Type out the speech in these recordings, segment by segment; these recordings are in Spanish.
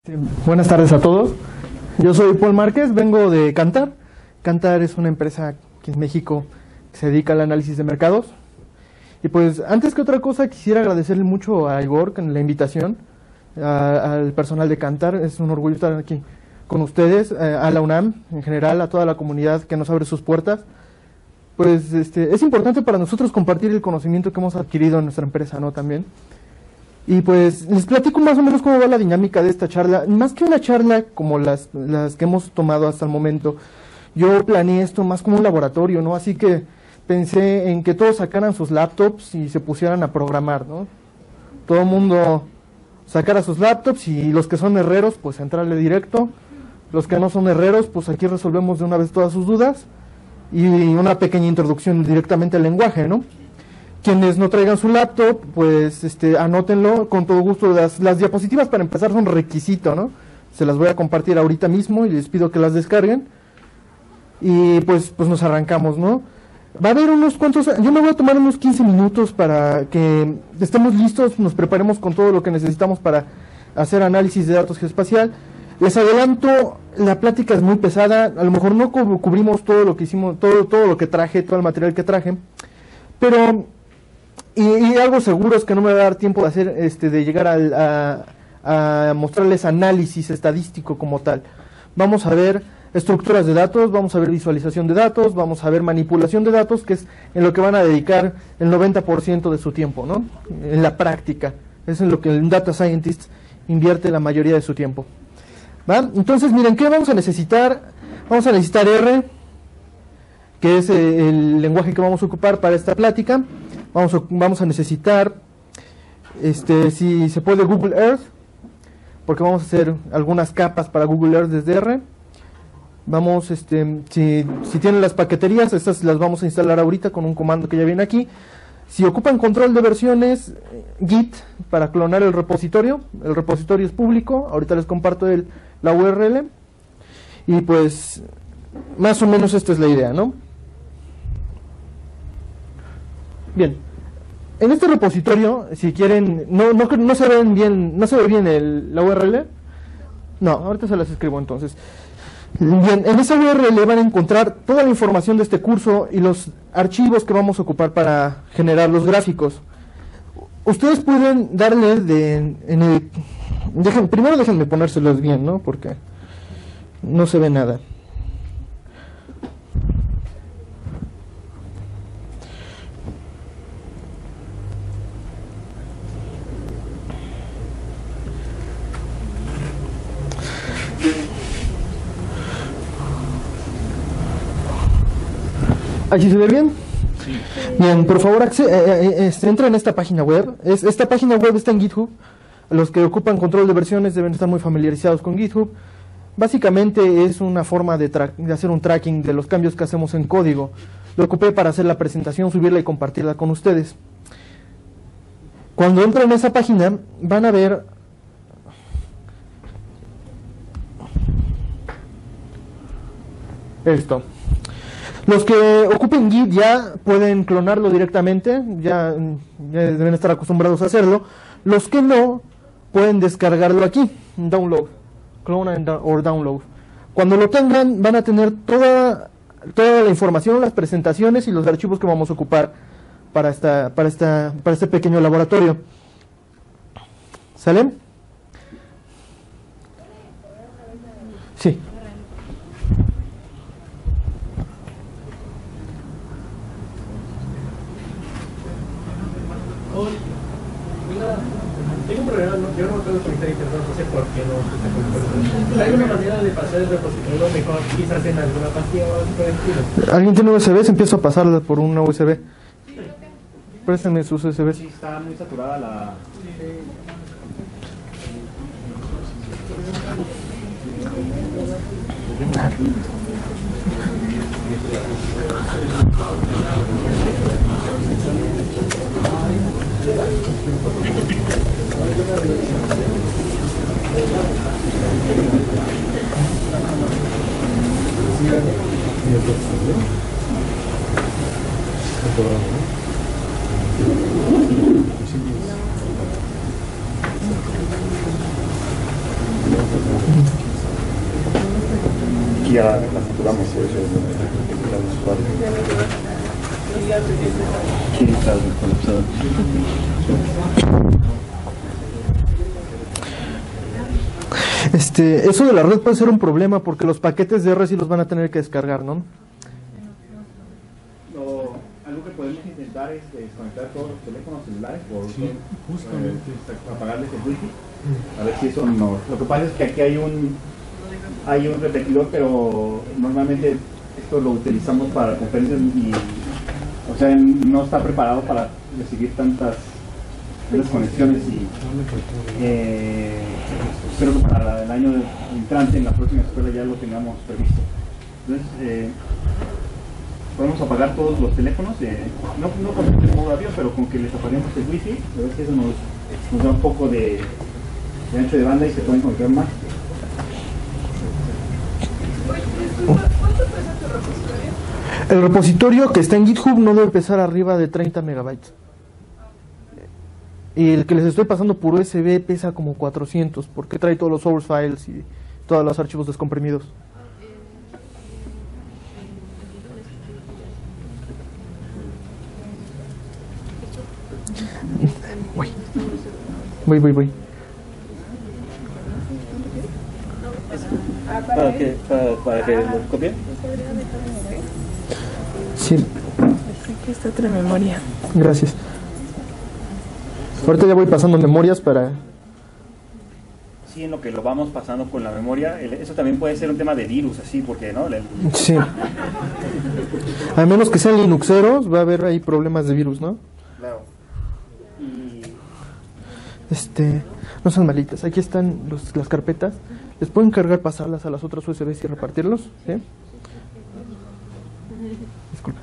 Buenas tardes a todos. Yo soy Paul Márquez, vengo de Kantar. Kantar es una empresa aquí en México que se dedica al análisis de mercados. Y pues antes que otra cosa quisiera agradecerle mucho a Igor con la invitación, al personal de Kantar. Es un orgullo estar aquí con ustedes, a la UNAM en general, a toda la comunidad que nos abre sus puertas. Pues es importante para nosotros compartir el conocimiento que hemos adquirido en nuestra empresa, ¿no? También. Y pues les platico más o menos cómo va la dinámica de esta charla. Más que una charla como las que hemos tomado hasta el momento, yo planeé esto más como un laboratorio, ¿no? Así que pensé en que todos sacaran sus laptops y se pusieran a programar, ¿no? Todo el mundo sacara sus laptops y los que son herreros, pues entrarle directo. Los que no son herreros, pues aquí resolvemos de una vez todas sus dudas y una pequeña introducción directamente al lenguaje, ¿no? Quienes no traigan su laptop, pues anótenlo con todo gusto. Las diapositivas para empezar son requisito, ¿no? Se las voy a compartir ahorita mismo y les pido que las descarguen. Y pues nos arrancamos, ¿no? Va a haber unos cuantos, yo me voy a tomar unos 15 minutos para que estemos listos, nos preparemos con todo lo que necesitamos para hacer análisis de datos geoespacial. Les adelanto, la plática es muy pesada, a lo mejor no cubrimos todo lo que hicimos, todo lo que traje, todo el material que traje, pero y algo seguro es que no me va a dar tiempo de hacer de llegar a mostrarles análisis estadístico como tal. Vamos a ver estructuras de datos, vamos a ver visualización de datos, vamos a ver manipulación de datos, que es en lo que van a dedicar el 90% de su tiempo, ¿no? En la práctica, es en lo que el data scientist invierte la mayoría de su tiempo. ¿Va? Entonces, miren, ¿qué vamos a necesitar? Vamos a necesitar R, que es el lenguaje que vamos a ocupar para esta plática. Vamos a necesitar, si se puede, Google Earth, porque vamos a hacer algunas capas para Google Earth desde R. Vamos, si tienen las paqueterías, estas las vamos a instalar ahorita con un comando que ya viene aquí. Si ocupan control de versiones, Git para clonar el repositorio es público, ahorita les comparto la URL. Y pues, más o menos esta es la idea, ¿no? Bien, en este repositorio, si quieren, no se ven bien, no se ve bien la URL. No, ahorita se las escribo entonces. Bien, en esa URL van a encontrar toda la información de este curso y los archivos que vamos a ocupar para generar los gráficos. Ustedes pueden darle primero déjenme ponérselos bien, ¿no? Porque no se ve nada. ¿Allí se ve bien? Sí. Bien, por favor, entra en esta página web. Esta página web está en GitHub. Los que ocupan control de versiones deben estar muy familiarizados con GitHub. Básicamente es una forma de hacer un tracking de los cambios que hacemos en código. Lo ocupé para hacer la presentación, subirla y compartirla con ustedes. Cuando entran en esa página, van a ver esto. Los que ocupen Git ya pueden clonarlo directamente, ya deben estar acostumbrados a hacerlo. Los que no, pueden descargarlo aquí, download, clone or download. Cuando lo tengan, van a tener toda la información, las presentaciones y los archivos que vamos a ocupar para este pequeño laboratorio. ¿Sale? Sí. Tengo un problema, yo no me puedo conectar a internet, no sé por qué no está conectado. ¿Hay alguna manera de pasar el repositorio mejor, quizás en alguna pastilla o algo por el estilo? ¿Alguien tiene USB? Se empieza a pasarla por una USB. Préstenme sus USB. Sí, está muy saturada la... aquí ya la capturamos eso es el usuario. ¿Quién está desconectado? Eso de la red puede ser un problema porque los paquetes de R sí los van a tener que descargar, ¿no? Algo que podemos intentar es desconectar todos los teléfonos celulares por apagarles el wifi, a ver si eso no. Lo que pasa es que aquí hay un repetidor, pero normalmente esto lo utilizamos para conferencias y, o sea, no está preparado para recibir tantas conexiones y espero que para el año entrante en la próxima escuela ya lo tengamos previsto. Entonces, podemos apagar todos los teléfonos, no con el modo avión, pero con que les apaguemos el wifi, a ver si eso nos da un poco de ancho de banda y se pueden conectar más. El repositorio que está en GitHub no debe pesar arriba de 30 megabytes. Y el que les estoy pasando por USB pesa como 400, porque trae todos los source files y todos los archivos descomprimidos. Voy. ¿Para que lo copien? Sí. Aquí está otra memoria. Gracias. Ahorita ya voy pasando memorias para... Sí, en lo que lo vamos pasando con la memoria, eso también puede ser un tema de virus, así, porque, ¿no? Sí. A menos que sean linuxeros, va a haber ahí problemas de virus, ¿no? Claro. No sean malitas. Aquí están las carpetas. Les puedo encargar pasarlas a las otras USBs y repartirlos, ¿sí? Disculpa.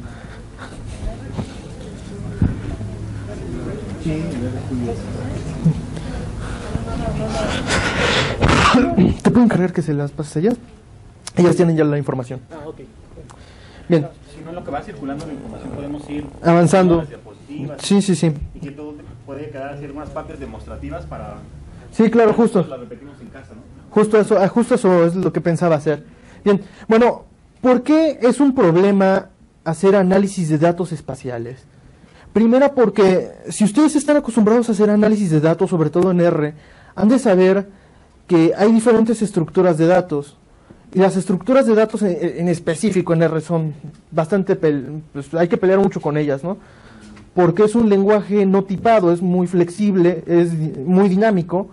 Te puedo encargar que se las pases a ellas. Ellas tienen ya la información. Ok. Bien. Si no, en lo que va circulando la información podemos ir avanzando. Sí. Y que todo puede quedar así algunas partes demostrativas para... Sí, claro, justo. Las repetimos en casa, ¿no? Justo eso es lo que pensaba hacer. Bien, bueno, ¿por qué es un problema hacer análisis de datos espaciales? Primera, porque si ustedes están acostumbrados a hacer análisis de datos, sobre todo en R, han de saber que hay diferentes estructuras de datos. Y las estructuras de datos en específico en R son bastante... pues hay que pelear mucho con ellas, ¿no? Porque es un lenguaje no tipado, es muy flexible, es muy dinámico.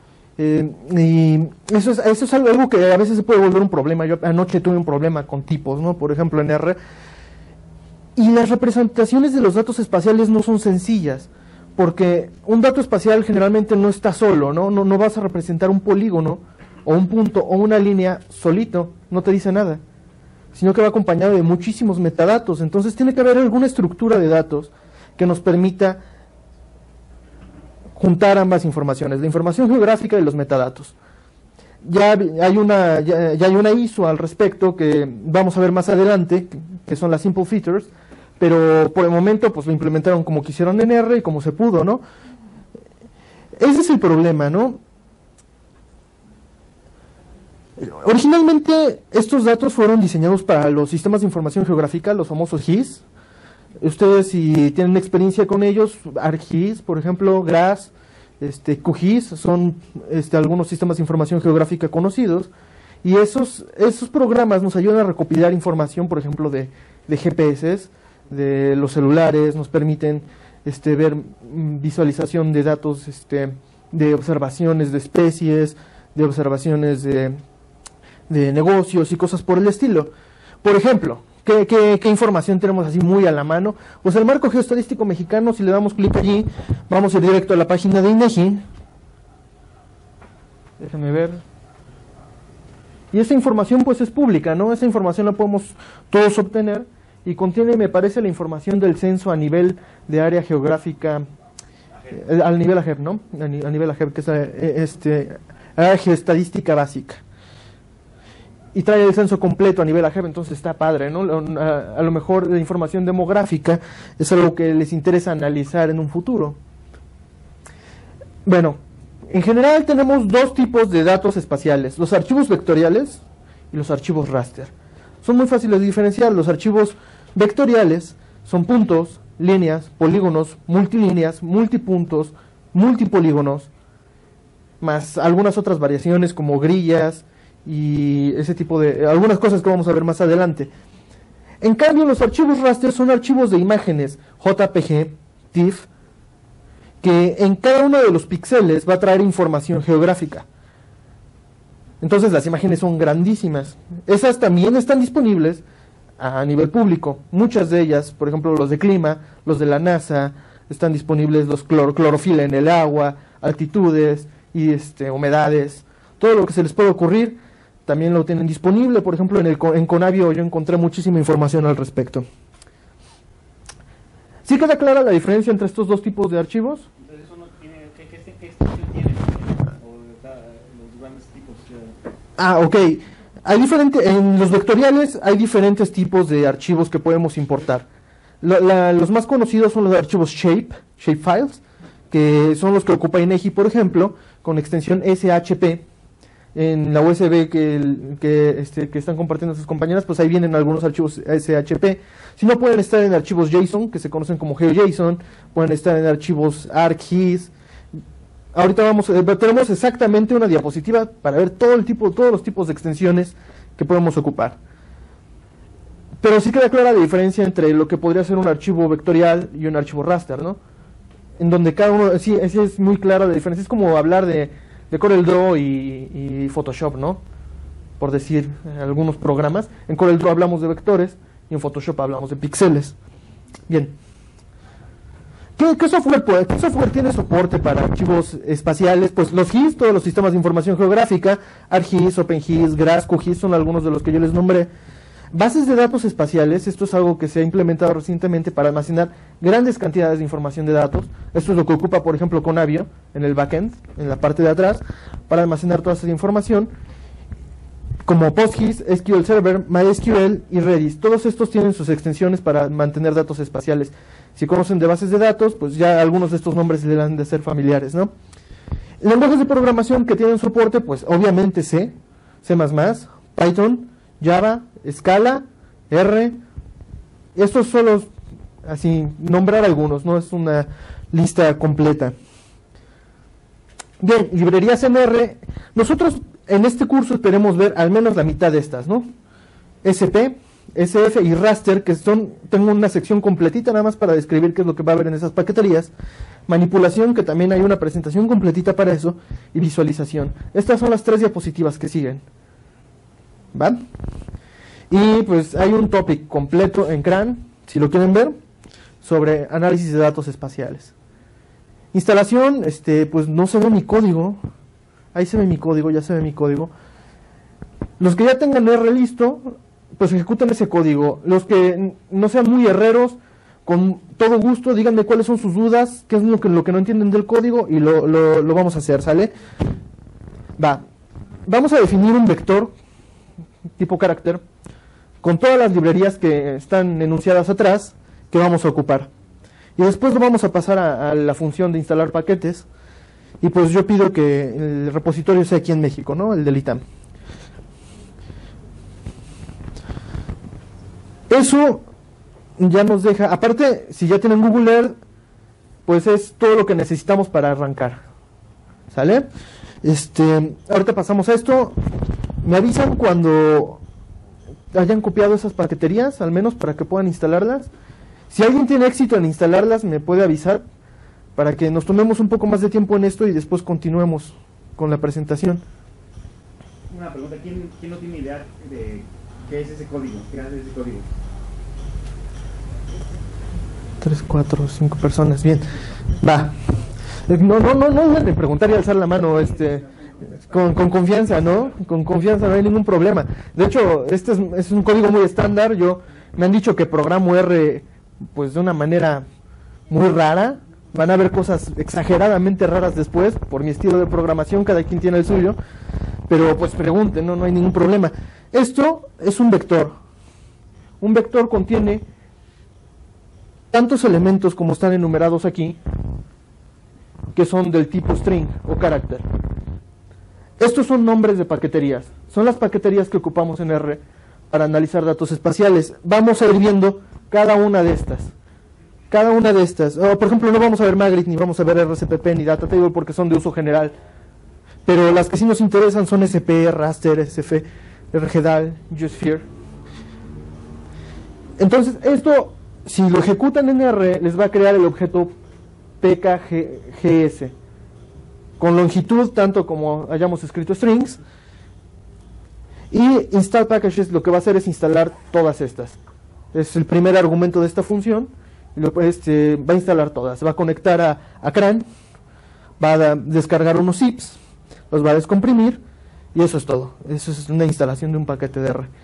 Y eso es algo que a veces se puede volver un problema. Yo anoche tuve un problema con tipos, ¿no? Por ejemplo, en R. Y las representaciones de los datos espaciales no son sencillas, porque un dato espacial generalmente no está solo, ¿no? No vas a representar un polígono, o un punto, o una línea solito, no te dice nada, sino que va acompañado de muchísimos metadatos. Entonces tiene que haber alguna estructura de datos que nos permita juntar ambas informaciones, la información geográfica y los metadatos. Ya hay una ISO al respecto que vamos a ver más adelante, que son las Simple Features, pero por el momento pues lo implementaron como quisieron en R y como se pudo, ¿no? Ese es el problema, ¿no? Originalmente estos datos fueron diseñados para los sistemas de información geográfica, los famosos GIS. Ustedes, si tienen experiencia con ellos, ArcGIS, por ejemplo, GRASS, QGIS, son algunos sistemas de información geográfica conocidos, y esos programas nos ayudan a recopilar información, por ejemplo, de GPS, de los celulares, nos permiten ver visualización de datos, de observaciones de especies, de observaciones de negocios y cosas por el estilo. Por ejemplo, ¿qué información tenemos así muy a la mano? Pues el marco geoestadístico mexicano, si le damos clic allí, vamos a ir directo a la página de INEGI. Déjenme ver. Y esa información pues es pública, ¿no? Esa información la podemos todos obtener y contiene, me parece, la información del censo a nivel de área geográfica, al nivel AGEB, ¿no? A nivel AGEB, que es área geoestadística básica. Y trae el censo completo a nivel AGEB, entonces está padre, ¿no? A lo mejor la información demográfica es algo que les interesa analizar en un futuro. Bueno, en general tenemos dos tipos de datos espaciales, los archivos vectoriales y los archivos raster. Son muy fáciles de diferenciar. Los archivos vectoriales son puntos, líneas, polígonos, multilíneas, multipuntos, multipolígonos, más algunas otras variaciones como grillas y ese tipo de algunas cosas que vamos a ver más adelante. En cambio, los archivos raster son archivos de imágenes JPG, TIFF, que en cada uno de los píxeles va a traer información geográfica. Entonces las imágenes son grandísimas. Esas también están disponibles a nivel público. Muchas de ellas, por ejemplo los de clima, los de la NASA, están disponibles los clorofila en el agua, altitudes y humedades. Todo lo que se les puede ocurrir también lo tienen disponible. Por ejemplo en Conavio yo encontré muchísima información al respecto. ¿Sí queda clara la diferencia entre estos dos tipos de archivos? Entonces eso no tiene, ¿qué extensión tiene? O los grandes tipos. Ok. En los vectoriales hay diferentes tipos de archivos que podemos importar. Los más conocidos son los archivos shapefiles, que son los que ocupa INEGI, por ejemplo, con extensión SHP. En la USB que están compartiendo sus compañeras, pues ahí vienen algunos archivos SHP. Si no, pueden estar en archivos JSON, que se conocen como GeoJSON, pueden estar en archivos ArcGIS. Ahorita tenemos exactamente una diapositiva para ver todos los tipos de extensiones que podemos ocupar. Pero sí queda clara la diferencia entre lo que podría ser un archivo vectorial y un archivo raster, ¿no? En donde cada uno, sí es muy clara la diferencia. Es como hablar de CorelDRAW y Photoshop, ¿no? Por decir algunos programas. En CorelDRAW hablamos de vectores y en Photoshop hablamos de píxeles. Bien. ¿Qué software tiene soporte para archivos espaciales? Pues los GIS, todos los sistemas de información geográfica, ArcGIS, OpenGIS, GRASS, QGIS son algunos de los que yo les nombré. Bases de datos espaciales, esto es algo que se ha implementado recientemente para almacenar grandes cantidades de información de datos. Esto es lo que ocupa, por ejemplo, Conavio en el backend, en la parte de atrás, para almacenar toda esa información, como PostGIS, SQL Server, MySQL y Redis. Todos estos tienen sus extensiones para mantener datos espaciales. Si conocen de bases de datos, pues ya algunos de estos nombres le han de ser familiares, ¿no? Lenguajes de programación que tienen soporte, pues obviamente C, C++, Python, Java, Scala, R. Estos solo, así, nombrar algunos, no es una lista completa. Bien, librerías en R. Nosotros en este curso esperemos ver al menos la mitad de estas, ¿no? SP, SF y raster, que tengo una sección completita nada más para describir qué es lo que va a haber en esas paqueterías. Manipulación, que también hay una presentación completita para eso, y visualización. Estas son las 3 diapositivas que siguen. ¿Va? Y pues hay un topic completo en CRAN, si lo quieren ver, sobre análisis de datos espaciales. Instalación, pues no se ve mi código. Ahí se ve mi código, ya se ve mi código. Los que ya tengan R listo, pues ejecuten ese código. Los que no sean muy herreros, con todo gusto, díganme cuáles son sus dudas, qué es lo que no entienden del código y lo vamos a hacer, ¿sale? Vamos a definir un vector tipo carácter con todas las librerías que están enunciadas atrás que vamos a ocupar. Y después lo vamos a pasar a la función de instalar paquetes. Y pues yo pido que el repositorio sea aquí en México, ¿no? El del ITAM. Eso ya nos deja, aparte, si ya tienen Google Earth, pues es todo lo que necesitamos para arrancar. ¿Sale? Ahorita pasamos a esto. Me avisan cuando hayan copiado esas paqueterías, al menos para que puedan instalarlas. Si alguien tiene éxito en instalarlas, me puede avisar para que nos tomemos un poco más de tiempo en esto y después continuemos con la presentación. Una pregunta, ¿quién no tiene idea de qué es ese código? ¿Qué hace ese código? 3, 4, 5 personas, bien. No de preguntar y alzar la mano, con confianza, ¿no? Con confianza, no hay ningún problema. De hecho, este es un código muy estándar. Me han dicho que programo R pues de una manera muy rara. Van a ver cosas exageradamente raras después, por mi estilo de programación, cada quien tiene el suyo. Pero pues pregunten, no hay ningún problema. Esto es un vector. Un vector contiene tantos elementos como están enumerados aquí, que son del tipo string o carácter. Estos son nombres de paqueterías. son las paqueterías que ocupamos en R para analizar datos espaciales. Vamos a ir viendo cada una de estas. Por ejemplo, no vamos a ver Magritte, ni vamos a ver RCPP, ni Data Table, porque son de uso general. Pero las que sí nos interesan son SP, Raster, SF, RGDAL, GeoSphere. Entonces, esto, si lo ejecutan en R, les va a crear el objeto PKGS, con longitud, tanto como hayamos escrito strings. Y install packages lo que va a hacer es instalar todas estas. Es el primer argumento de esta función. Va a instalar todas. Va a conectar a CRAN, va a descargar unos zips, los va a descomprimir, y eso es todo. Eso es una instalación de un paquete de R.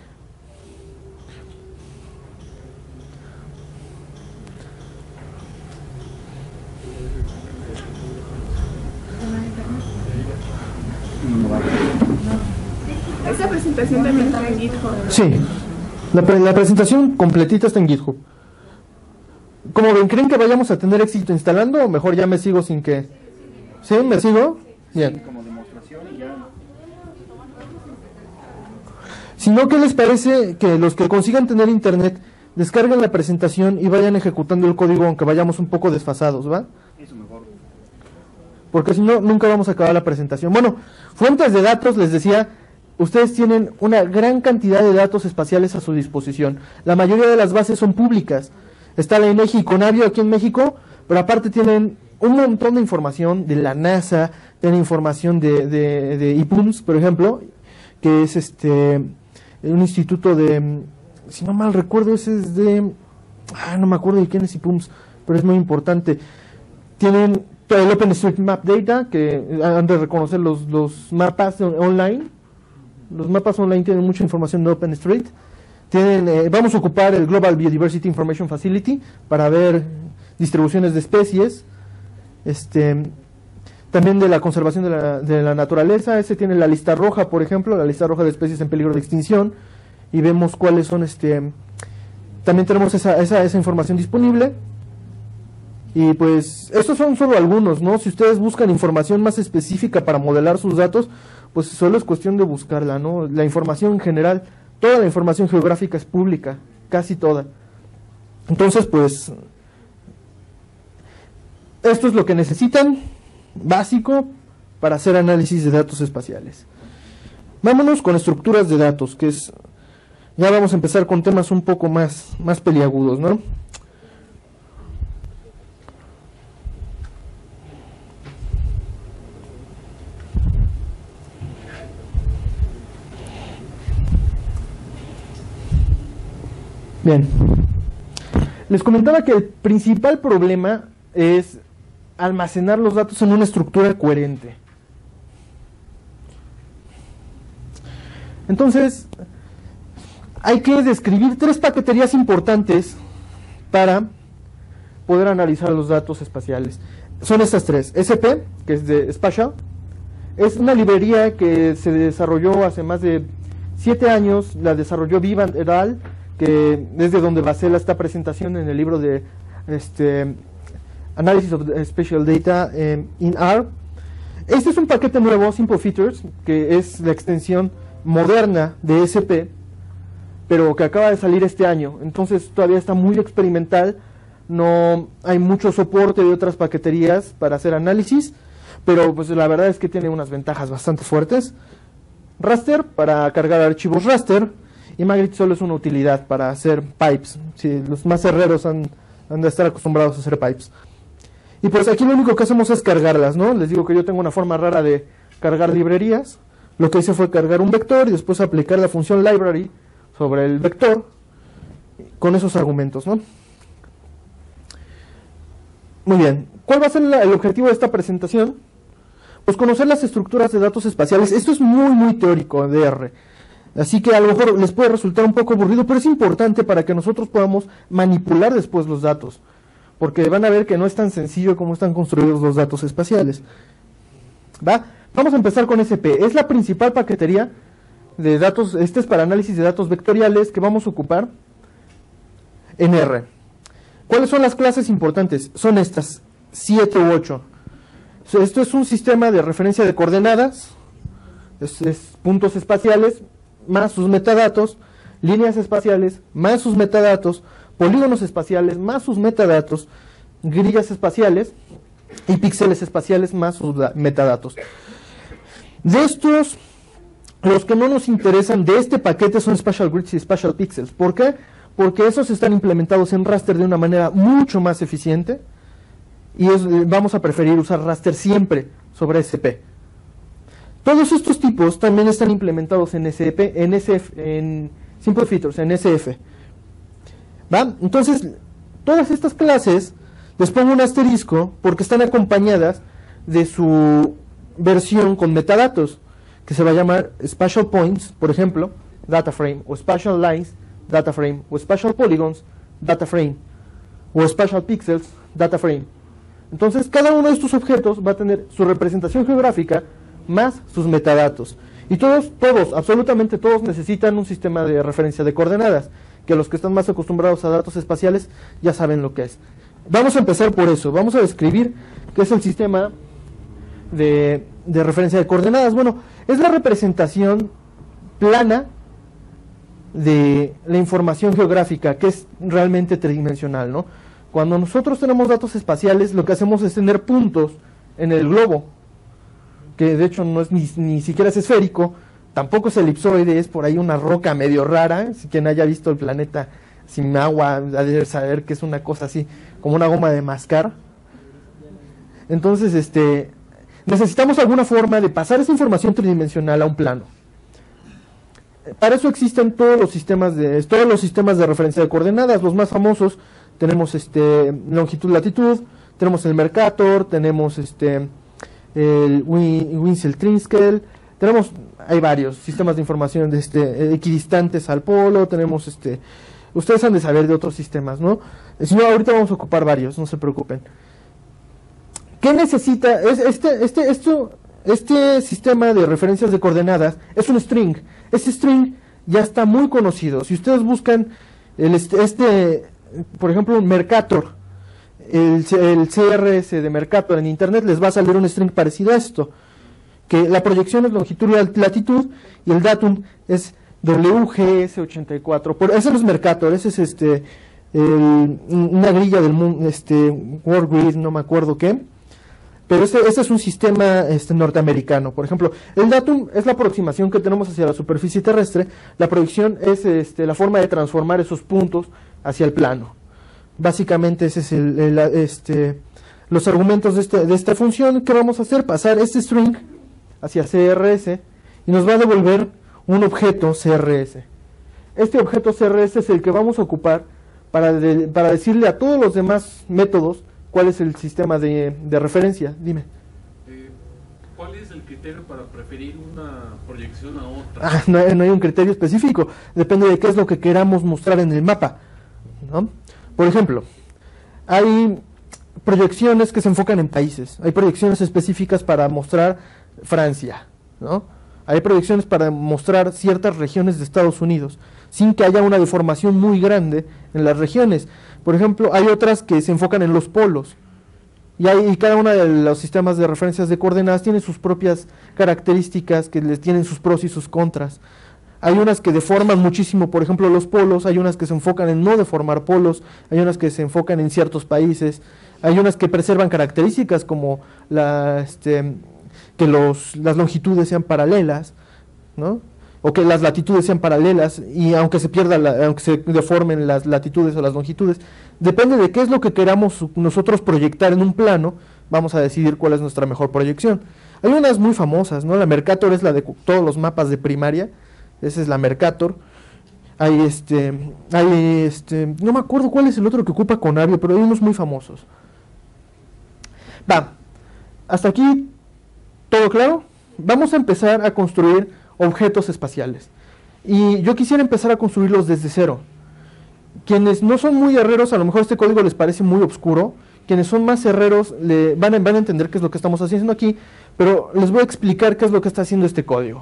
Esta presentación también está en GitHub. Sí, la presentación completita está en GitHub. ¿Cómo ven? ¿Creen que vayamos a tener éxito instalando o mejor ya me sigo sin que... ¿Sí? ¿Me sigo? Bien. Como demostración y ya. Si no, ¿qué les parece que los que consigan tener internet descarguen la presentación y vayan ejecutando el código aunque vayamos un poco desfasados, ¿va? Eso mejor. Porque si no, nunca vamos a acabar la presentación. Bueno, fuentes de datos, les decía, ustedes tienen una gran cantidad de datos espaciales a su disposición. La mayoría de las bases son públicas. Está la INEGI y Conavio aquí en México, pero aparte tienen un montón de información de la NASA, tienen información de IPUMS, por ejemplo, que es un instituto de, si no mal recuerdo, ese es de, no me acuerdo de quién es IPUMS, pero es muy importante. Tienen el OpenStreetMap Data, que han de reconocer los mapas online. Los mapas online tienen mucha información de OpenStreet. Vamos a ocupar el Global Biodiversity Information Facility para ver distribuciones de especies, también de la conservación de la naturaleza. Ese tiene la lista roja, por ejemplo, la lista roja de especies en peligro de extinción, y vemos cuáles son, también tenemos esa información disponible. Y pues estos son solo algunos, ¿no? Si ustedes buscan información más específica para modelar sus datos, pues solo es cuestión de buscarla, ¿no? La información en general, toda la información geográfica es pública, casi toda. Entonces, pues, esto es lo que necesitan, básico, para hacer análisis de datos espaciales. Vámonos con estructuras de datos, que es, ya vamos a empezar con temas un poco más peliagudos, ¿no? Bien, les comentaba que el principal problema es almacenar los datos en una estructura coherente. Entonces, hay que describir 3 paqueterías importantes para poder analizar los datos espaciales. Son estas 3. SP, que es de Spatial, es una librería que se desarrolló hace más de 7 años, la desarrolló Vivant et al., que es de donde basé esta presentación en el libro de Analysis of Spatial Data in R. Este es un paquete nuevo, Simple Features, que es la extensión moderna de SP, pero que acaba de salir este año. Entonces todavía está muy experimental, no hay mucho soporte de otras paqueterías para hacer análisis, pero pues la verdad es que tiene unas ventajas bastante fuertes. Raster, para cargar archivos raster, y Magritte solo es una utilidad para hacer pipes. Sí, los más herreros han de estar acostumbrados a hacer pipes. Y pues aquí lo único que hacemos es cargarlas, ¿no? Les digo que yo tengo una forma rara de cargar librerías. Lo que hice fue cargar un vector y después aplicar la función library sobre el vector con esos argumentos, ¿no? Muy bien. ¿Cuál va a ser el objetivo de esta presentación? Pues conocer las estructuras de datos espaciales. Esto es muy teórico de R. Así que a lo mejor les puede resultar un poco aburrido, pero es importante para que nosotros podamos manipular después los datos. Porque van a ver que no es tan sencillo como están construidos los datos espaciales. ¿Va? Vamos a empezar con SP. Es la principal paquetería de datos. Este es para análisis de datos vectoriales que vamos a ocupar en R. ¿Cuáles son las clases importantes? Son estas, 7 u 8. Esto es un sistema de referencia de coordenadas es puntos espaciales más sus metadatos, líneas espaciales más sus metadatos, polígonos espaciales más sus metadatos, grillas espaciales y píxeles espaciales más sus metadatos. De estos, los que no nos interesan de este paquete son Spatial Grids y Spatial Pixels. ¿Por qué? Porque esos están implementados en raster de una manera mucho más eficiente y vamos a preferir usar raster siempre sobre SP. Todos estos tipos también están implementados en SEP, en SF, en Simple Features, en SF. ¿Va? Entonces, todas estas clases les pongo un asterisco porque están acompañadas de su versión con metadatos, que se va a llamar Spatial Points, por ejemplo, Data Frame, o Spatial Lines, Data Frame, o Spatial Polygons, Data Frame, o Spatial Pixels, Data Frame. Entonces, cada uno de estos objetos va a tener su representación geográfica más sus metadatos. Y todos, absolutamente todos necesitan un sistema de referencia de coordenadas, que los que están más acostumbrados a datos espaciales ya saben lo que es. Vamos a empezar por eso, vamos a describir qué es el sistema de referencia de coordenadas. Bueno, es la representación plana de la información geográfica, que es realmente tridimensional, ¿no? Cuando nosotros tenemos datos espaciales, lo que hacemos es tener puntos en el globo, que de hecho no es ni siquiera es esférico, tampoco es elipsoide, es por ahí una roca medio rara. Si quien haya visto el planeta sin agua, ha de saber que es una cosa así, como una goma de mascar. Entonces, necesitamos alguna forma de pasar esa información tridimensional a un plano. Para eso existen todos los sistemas de referencia de coordenadas. Los más famosos tenemos longitud, latitud, tenemos el Mercator, tenemos el Winchell-Trinskell, hay varios sistemas de información equidistantes al polo, tenemos ustedes han de saber de otros sistemas, ¿no? Si no, ahorita vamos a ocupar varios, no se preocupen. ¿Qué necesita? Este sistema de referencias de coordenadas es un string. Ese string ya está muy conocido. Si ustedes buscan por ejemplo, un Mercator, el CRS de Mercator en internet, les va a salir un string parecido a esto, que la proyección es longitud y latitud y el datum es WGS84. Ese no es Mercator, ese es una grilla del World Grid, no me acuerdo qué. Pero este es un sistema norteamericano. Por ejemplo, el datum es la aproximación que tenemos hacia la superficie terrestre. La proyección es la forma de transformar esos puntos hacia el plano. Básicamente ese es los argumentos de esta función. ¿Qué vamos a hacer? Pasar este string hacia CRS y nos va a devolver un objeto CRS. Este objeto CRS es el que vamos a ocupar para decirle a todos los demás métodos cuál es el sistema de referencia. Dime. ¿Cuál es el criterio para preferir una proyección a otra? No hay un criterio específico. Depende de qué es lo que queramos mostrar en el mapa, ¿no? Por ejemplo, hay proyecciones que se enfocan en países. Hay proyecciones específicas para mostrar Francia, ¿no? Hay proyecciones para mostrar ciertas regiones de Estados Unidos, sin que haya una deformación muy grande en las regiones. Por ejemplo, hay otras que se enfocan en los polos. Y cada uno de los sistemas de referencias de coordenadas tiene sus propias características, que les tienen sus pros y sus contras. Hay unas que deforman muchísimo, por ejemplo, los polos. Hay unas que se enfocan en no deformar polos. Hay unas que se enfocan en ciertos países. Hay unas que preservan características como que las longitudes sean paralelas, ¿no? O que las latitudes sean paralelas, y aunque se deformen las latitudes o las longitudes, depende de qué es lo que queramos nosotros proyectar en un plano, vamos a decidir cuál es nuestra mejor proyección. Hay unas muy famosas, ¿no? La Mercator es la de todos los mapas de primaria, esa es la Mercator. Hay no me acuerdo cuál es el otro que ocupa Conavio, pero hay unos muy famosos. Hasta aquí todo claro. Vamos a empezar a construir objetos espaciales. Y yo quisiera empezar a construirlos desde cero. Quienes no son muy herreros, a lo mejor este código les parece muy oscuro. Quienes son más herreros van a entender qué es lo que estamos haciendo aquí, pero les voy a explicar qué es lo que está haciendo este código.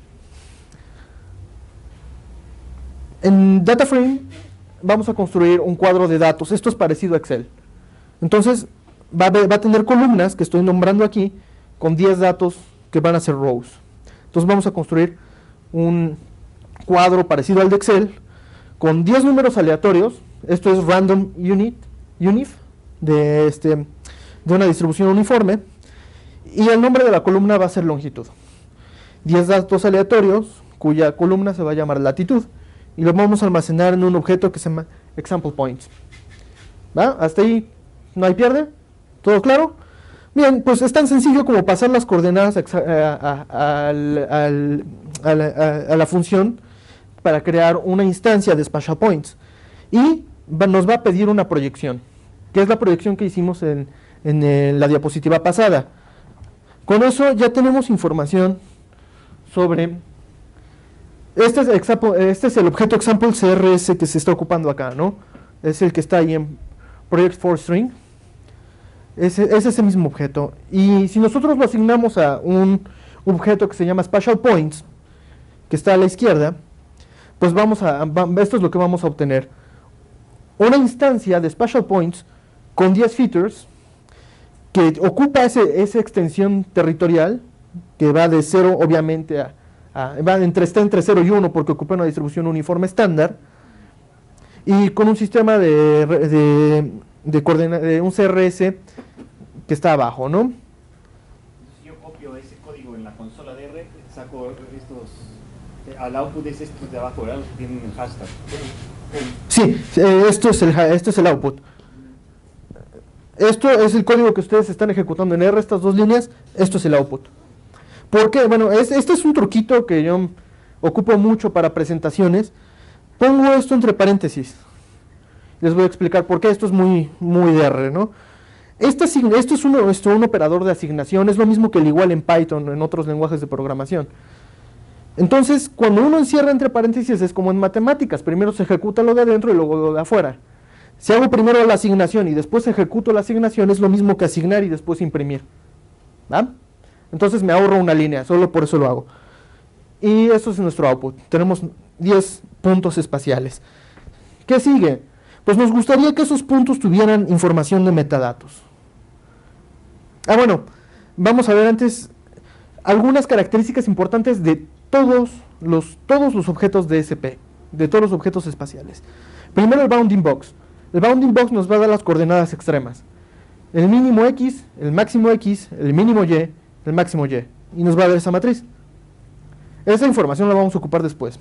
En DataFrame vamos a construir un cuadro de datos. Esto es parecido a Excel. Entonces va a tener columnas que estoy nombrando aquí con 10 datos que van a ser rows. Entonces vamos a construir un cuadro parecido al de Excel con 10 números aleatorios. Esto es random unif de una distribución uniforme, y el nombre de la columna va a ser longitud. 10 datos aleatorios cuya columna se va a llamar latitud, y lo vamos a almacenar en un objeto que se llama example points. ¿Va? Hasta ahí no hay pierde. ¿Todo claro? Bien, pues es tan sencillo como pasar las coordenadas a la función para crear una instancia de spatial points, y nos va a pedir una proyección, que es la proyección que hicimos en la diapositiva pasada. Con eso ya tenemos información sobre este es el objeto example CRS que se está ocupando acá, ¿no? Es el que está ahí en project for string. Es ese mismo objeto, y si nosotros lo asignamos a un objeto que se llama spatial points, que está a la izquierda, pues esto es lo que vamos a obtener: una instancia de spatial points con 10 features que ocupa esa extensión territorial que va de 0 obviamente está entre 0 y 1 porque ocupa una distribución uniforme estándar, y con un sistema de un CRS que está abajo, ¿no? Si yo copio ese código en la consola de R, saco al output es estos de abajo, ¿verdad? Los que tienen el hashtag. Sí, esto es el output. Esto es el código que ustedes están ejecutando en R, estas dos líneas. Esto es el output. ¿Por qué? Bueno, este es un truquito que yo ocupo mucho para presentaciones. Pongo esto entre paréntesis. Les voy a explicar por qué. Esto es muy de R, ¿no? Esto es un operador de asignación. Es lo mismo que el igual en Python o en otros lenguajes de programación. Entonces, cuando uno encierra entre paréntesis es como en matemáticas. Primero se ejecuta lo de adentro y luego lo de afuera. Si hago primero la asignación y después ejecuto la asignación, es lo mismo que asignar y después imprimir. ¿Va? Entonces me ahorro una línea, solo por eso lo hago. Y esto es nuestro output. Tenemos 10 puntos espaciales. ¿Qué sigue? Pues nos gustaría que esos puntos tuvieran información de metadatos. Bueno, vamos a ver antes algunas características importantes de todos los objetos de SP, de todos los objetos espaciales. Primero, el bounding box. El bounding box nos va a dar las coordenadas extremas: el mínimo X, el máximo X, el mínimo Y, el máximo Y, y nos va a dar esa matriz. Esa información la vamos a ocupar después.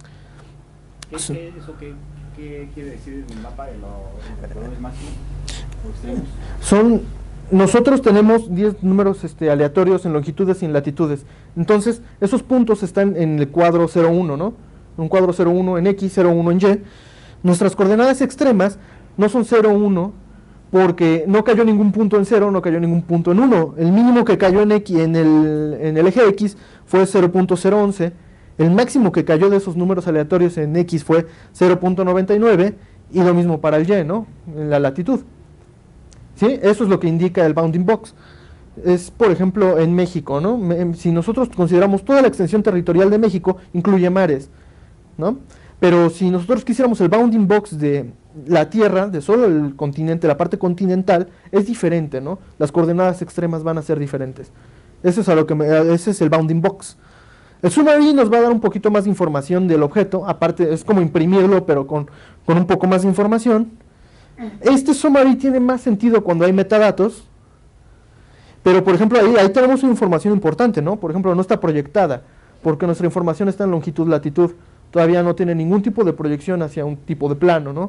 ¿Qué quiere decir el mapa de los valores máximos o extremos? Nosotros tenemos 10 números aleatorios en longitudes y en latitudes. Entonces, esos puntos están en el cuadro 0,1, ¿no? Un cuadro 0,1 en X, 0,1 en Y. Nuestras coordenadas extremas no son 0,1 porque no cayó ningún punto en 0, no cayó ningún punto en 1. El mínimo que cayó en el eje X fue 0.011. El máximo que cayó de esos números aleatorios en X fue 0.99, y lo mismo para el Y, ¿no? En la latitud. ¿Sí? Eso es lo que indica el bounding box. Es, por ejemplo, en México, ¿no? Si nosotros consideramos toda la extensión territorial de México, incluye mares, ¿no? Pero si nosotros quisiéramos el bounding box de la Tierra, de solo el continente, la parte continental, es diferente, ¿no? Las coordenadas extremas van a ser diferentes. Ese es el bounding box. El summary nos va a dar un poquito más de información del objeto, aparte es como imprimirlo, pero con un poco más de información. Este summary tiene más sentido cuando hay metadatos, pero por ejemplo ahí tenemos una información importante, ¿no? Por ejemplo, no está proyectada, porque nuestra información está en longitud, latitud, todavía no tiene ningún tipo de proyección hacia un tipo de plano, ¿no?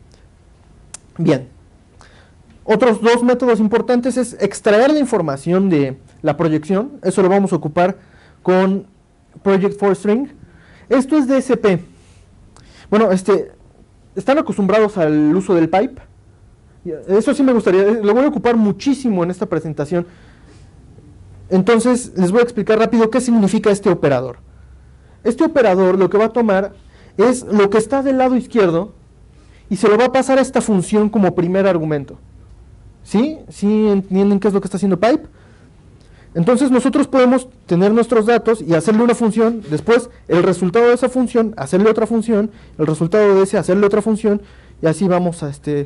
Bien. Otros dos métodos importantes es extraer la información de la proyección. Eso lo vamos a ocupar con Project for String. Esto es de SP. Bueno, ¿están acostumbrados al uso del pipe? Eso sí me gustaría, lo voy a ocupar muchísimo en esta presentación. Entonces, les voy a explicar rápido qué significa este operador. Este operador lo que va a tomar es lo que está del lado izquierdo y se lo va a pasar a esta función como primer argumento. ¿Sí? ¿Sí entienden qué es lo que está haciendo pipe? Entonces nosotros podemos tener nuestros datos y hacerle una función, después el resultado de esa función, hacerle otra función, el resultado de ese, hacerle otra función, y así vamos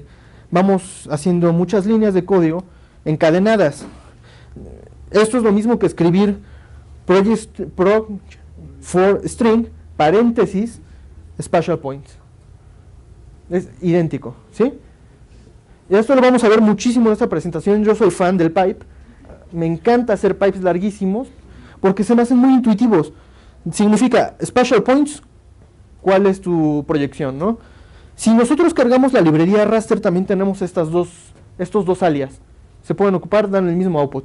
haciendo muchas líneas de código encadenadas. Esto es lo mismo que escribir for string, paréntesis, special points. Es idéntico, ¿sí? Y esto lo vamos a ver muchísimo en esta presentación. Yo soy fan del pipe. Me encanta hacer pipes larguísimos porque se me hacen muy intuitivos. Significa special points, ¿cuál es tu proyección, no? Si nosotros cargamos la librería raster, también tenemos estos dos alias. Se pueden ocupar, dan el mismo output.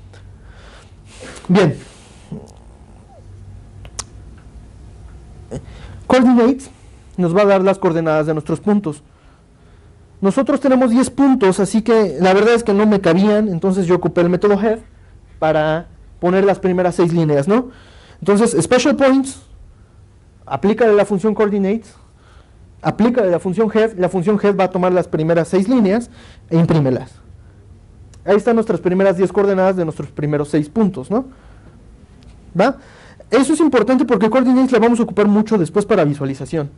Bien. Coordinates nos va a dar las coordenadas de nuestros puntos. Nosotros tenemos 10 puntos, así que la verdad es que no me cabían, entonces yo ocupé el método head para poner las primeras 6 líneas, ¿no? Entonces, special points, aplícale la función coordinates, aplícale la función head va a tomar las primeras 6 líneas e imprímelas. Ahí están nuestras primeras 10 coordenadas de nuestros primeros 6 puntos, ¿no? ¿Va? Eso es importante porque coordinates la vamos a ocupar mucho después para visualización.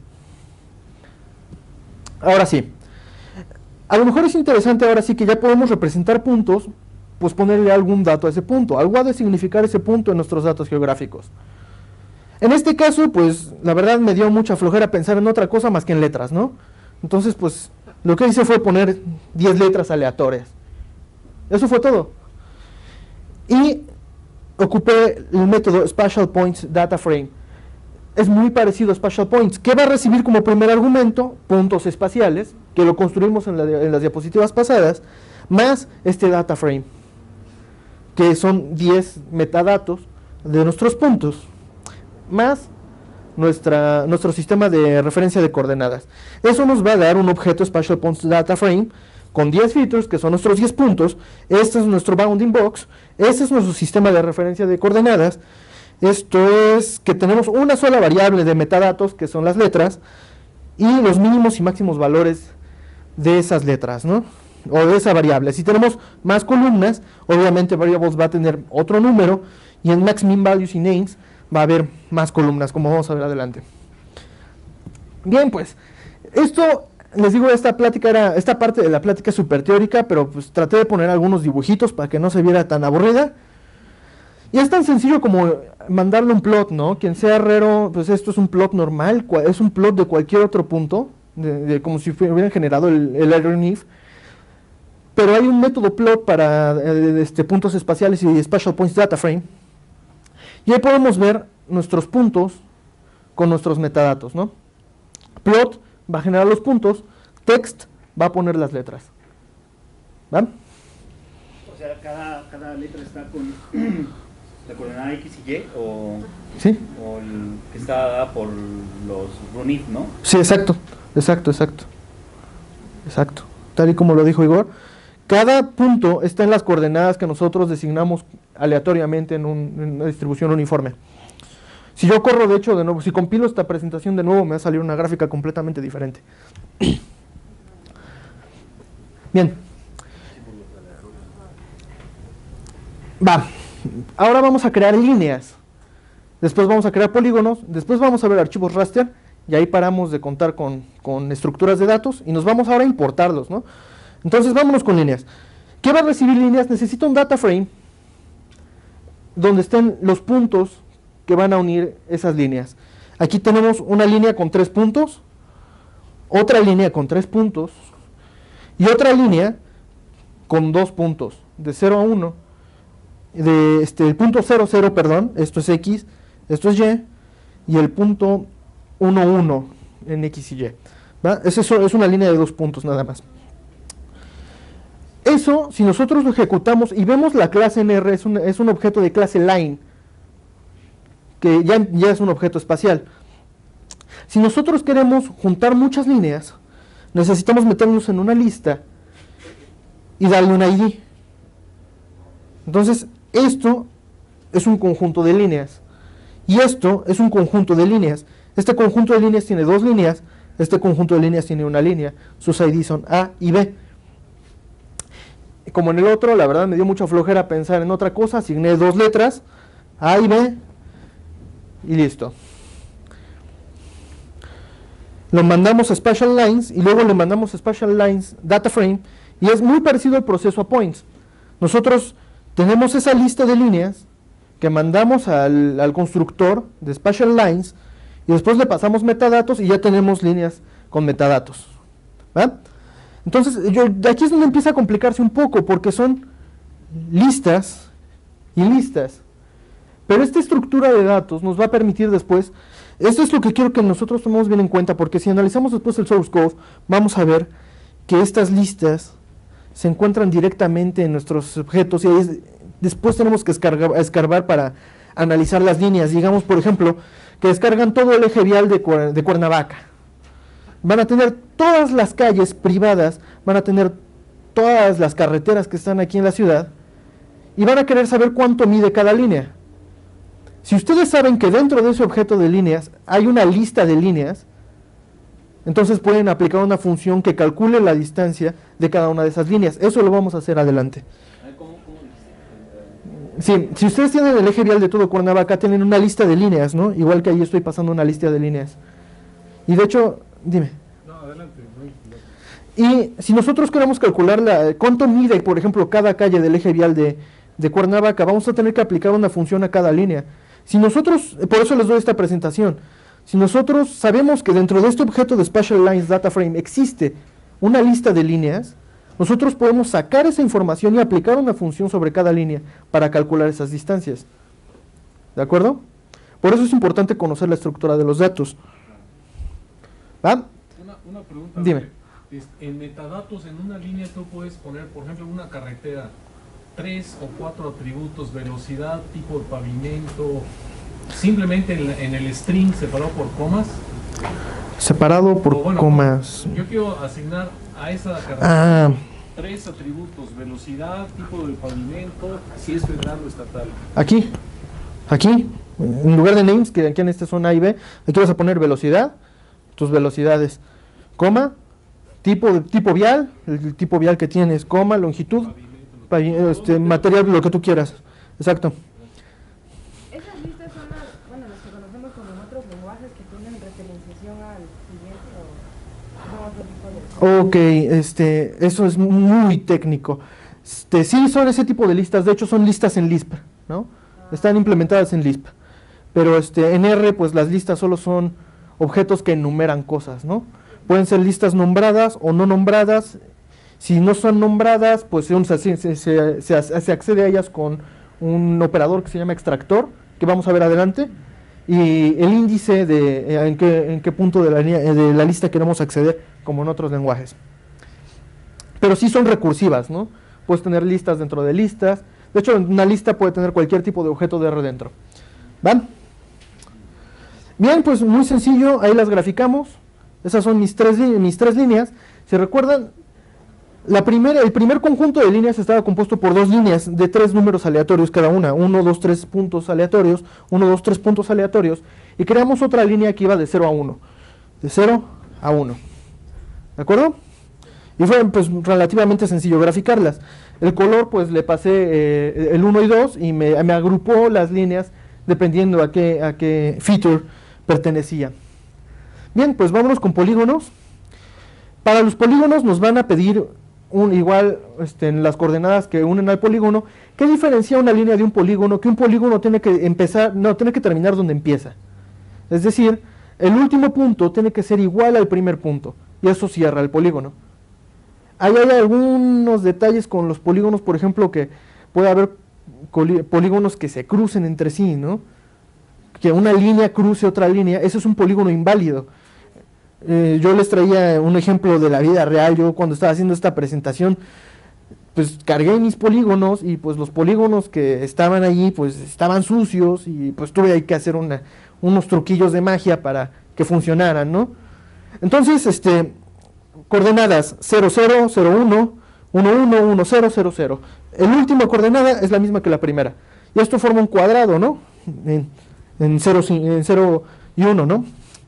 Ahora sí. A lo mejor es interesante ahora sí que ya podemos representar puntos, pues ponerle algún dato a ese punto. Algo ha de significar ese punto en nuestros datos geográficos. En este caso, pues la verdad me dio mucha flojera pensar en otra cosa más que en letras, ¿no? Entonces, pues lo que hice fue poner 10 letras aleatorias. Eso fue todo. Y ocupé el método Spatial Points Data Frame. Es muy parecido a Spatial Points. ¿Qué va a recibir como primer argumento? Puntos espaciales, que lo construimos en las diapositivas pasadas, más este data frame, que son 10 metadatos de nuestros puntos, más nuestro sistema de referencia de coordenadas. Eso nos va a dar un objeto Spatial Points Data Frame con 10 features, que son nuestros 10 puntos. Este es nuestro bounding box. Este es nuestro sistema de referencia de coordenadas. Esto es que tenemos una sola variable de metadatos, que son las letras, y los mínimos y máximos valores de esas letras, ¿no? O de esa variable. Si tenemos más columnas, obviamente variables va a tener otro número, y en max, min, values y names va a haber más columnas, como vamos a ver adelante. Bien, pues, esto, les digo, esta parte de la plática es súper teórica, pero pues traté de poner algunos dibujitos para que no se viera tan aburrida. Y es tan sencillo como mandarle un plot, ¿no? Quien sea herrero, pues esto es un plot normal, es un plot de cualquier otro punto, como si hubieran generado el array if. Pero hay un método plot para puntos espaciales y Spatial Points Data Frame. Y ahí podemos ver nuestros puntos con nuestros metadatos, ¿no? Plot va a generar los puntos, text va a poner las letras. ¿Va? O sea, cada letra está con la coordenada X y Y, ¿sí? O el que está dada por los runif, ¿no? Sí, exacto. Tal y como lo dijo Igor. Cada punto está en las coordenadas que nosotros designamos aleatoriamente en una distribución uniforme. Si yo corro, de hecho, de nuevo, si compilo esta presentación de nuevo, me va a salir una gráfica completamente diferente. Bien. Va. Ahora vamos a crear líneas. Después vamos a crear polígonos. Después vamos a ver archivos raster. Y ahí paramos de contar con estructuras de datos. Y nos vamos ahora a importarlos, ¿no? Entonces vámonos con líneas. ¿Qué va a recibir líneas? Necesito un data frame donde estén los puntos que van a unir esas líneas. Aquí tenemos una línea con 3 puntos, otra línea con 3 puntos y otra línea con 2 puntos, de 0 a 1. El punto 0, 0, perdón, esto es X, esto es Y, y el punto 1, 1 en X y Y. ¿Va? Eso es una línea de 2 puntos nada más. Eso, si nosotros lo ejecutamos y vemos la clase NR, es un objeto de clase line, que ya es un objeto espacial. Si nosotros queremos juntar muchas líneas, necesitamos meternos en una lista y darle un ID. Entonces, esto es un conjunto de líneas y esto es un conjunto de líneas. Este conjunto de líneas tiene 2 líneas, este conjunto de líneas tiene una línea. Sus ID son A y B. Como en el otro, la verdad me dio mucha flojera pensar en otra cosa, asigné 2 letras, A y B, y listo. Lo mandamos a Spatial Lines, y luego le mandamos a Spatial Lines Data Frame, y es muy parecido al proceso a Points. Nosotros tenemos esa lista de líneas, que mandamos al constructor de Spatial Lines y después le pasamos metadatos y ya tenemos líneas con metadatos. ¿Va? Entonces, aquí es donde empieza a complicarse un poco porque son listas y listas. Pero esta estructura de datos nos va a permitir después, esto es lo que quiero que nosotros tomemos bien en cuenta, porque si analizamos después el source code, vamos a ver que estas listas se encuentran directamente en nuestros objetos y después tenemos que escarbar para analizar las líneas. Digamos, por ejemplo, que descargan todo el eje vial de Cuernavaca. Van a tener todas las calles privadas, van a tener todas las carreteras que están aquí en la ciudad y van a querer saber cuánto mide cada línea. Si ustedes saben que dentro de ese objeto de líneas hay una lista de líneas, entonces pueden aplicar una función que calcule la distancia de cada una de esas líneas. Eso lo vamos a hacer adelante. Sí, si ustedes tienen el eje vial de todo Cuernavaca, tienen una lista de líneas, ¿no? Igual que ahí estoy pasando una lista de líneas. Y de hecho, dime. No, adelante. Y si nosotros queremos calcular cuánto mide, por ejemplo, cada calle del eje vial de Cuernavaca, vamos a tener que aplicar una función a cada línea. Si nosotros, por eso les doy esta presentación, si nosotros sabemos que dentro de este objeto de Spatial Lines Data Frame existe una lista de líneas, nosotros podemos sacar esa información y aplicar una función sobre cada línea para calcular esas distancias. ¿De acuerdo? Por eso es importante conocer la estructura de los datos. ¿Va? Una pregunta. Dime. En metadatos, en una línea tú puedes poner, por ejemplo, una carretera, 3 o 4 atributos: velocidad, tipo de pavimento, simplemente en el string separado por comas. Separado por comas. Yo quiero asignar a esa carretera 3 atributos: velocidad, tipo de pavimento, si es federal o estatal. Aquí, en lugar de names, que aquí en este son A y B, aquí vas a poner velocidad, tus velocidades, coma, tipo vial, el tipo vial que tienes, coma, longitud, material, lo que tú quieras. Exacto. Esas listas son las que conocemos como en otros lenguajes que tienen referenciación al siguiente, o no otro tipo de... Ok, eso es muy técnico. Sí son ese tipo de listas, de hecho son listas en Lisp, ¿no? Están implementadas en Lisp. Pero en R, pues las listas solo son objetos que enumeran cosas, ¿no? Pueden ser listas nombradas o no nombradas. Si no son nombradas, pues se accede a ellas con un operador que se llama extractor, que vamos a ver adelante, y el índice de en qué punto de la lista queremos acceder, como en otros lenguajes. Pero sí son recursivas, ¿no? Puedes tener listas dentro de listas. De hecho, una lista puede tener cualquier tipo de objeto de R dentro. ¿Van? Bien, pues muy sencillo, ahí las graficamos. Esas son mis tres líneas. Si recuerdan, el primer conjunto de líneas estaba compuesto por dos líneas de 3 números aleatorios cada una. 1, 2, 3 puntos aleatorios, 1, 2, 3 puntos aleatorios. Y creamos otra línea que iba de 0 a 1. De 0 a 1. ¿De acuerdo? Y fue pues relativamente sencillo graficarlas. El color, pues le pasé el 1 y 2 y me agrupó las líneas dependiendo a qué feature pertenecía. Bien, pues vámonos con polígonos. Para los polígonos nos van a pedir en las coordenadas que unen al polígono. ¿Qué diferencia una línea de un polígono? Que un polígono tiene que tiene que terminar donde empieza. Es decir, el último punto tiene que ser igual al primer punto. Y eso cierra el polígono. Ahí hay algunos detalles con los polígonos, por ejemplo, que puede haber polígonos que se crucen entre sí, ¿no? Que una línea cruce otra línea, eso es un polígono inválido. Yo les traía un ejemplo de la vida real. Yo cuando estaba haciendo esta presentación, pues cargué mis polígonos y pues los polígonos que estaban allí pues estaban sucios y pues tuve que hacer unos truquillos de magia para que funcionaran, ¿no? Entonces, coordenadas 0, 0, 0, 1, 1, 1, 1, 0, 0, 0. La última coordenada es la misma que la primera. Y esto forma un cuadrado, ¿no? En 0 y 1, ¿no?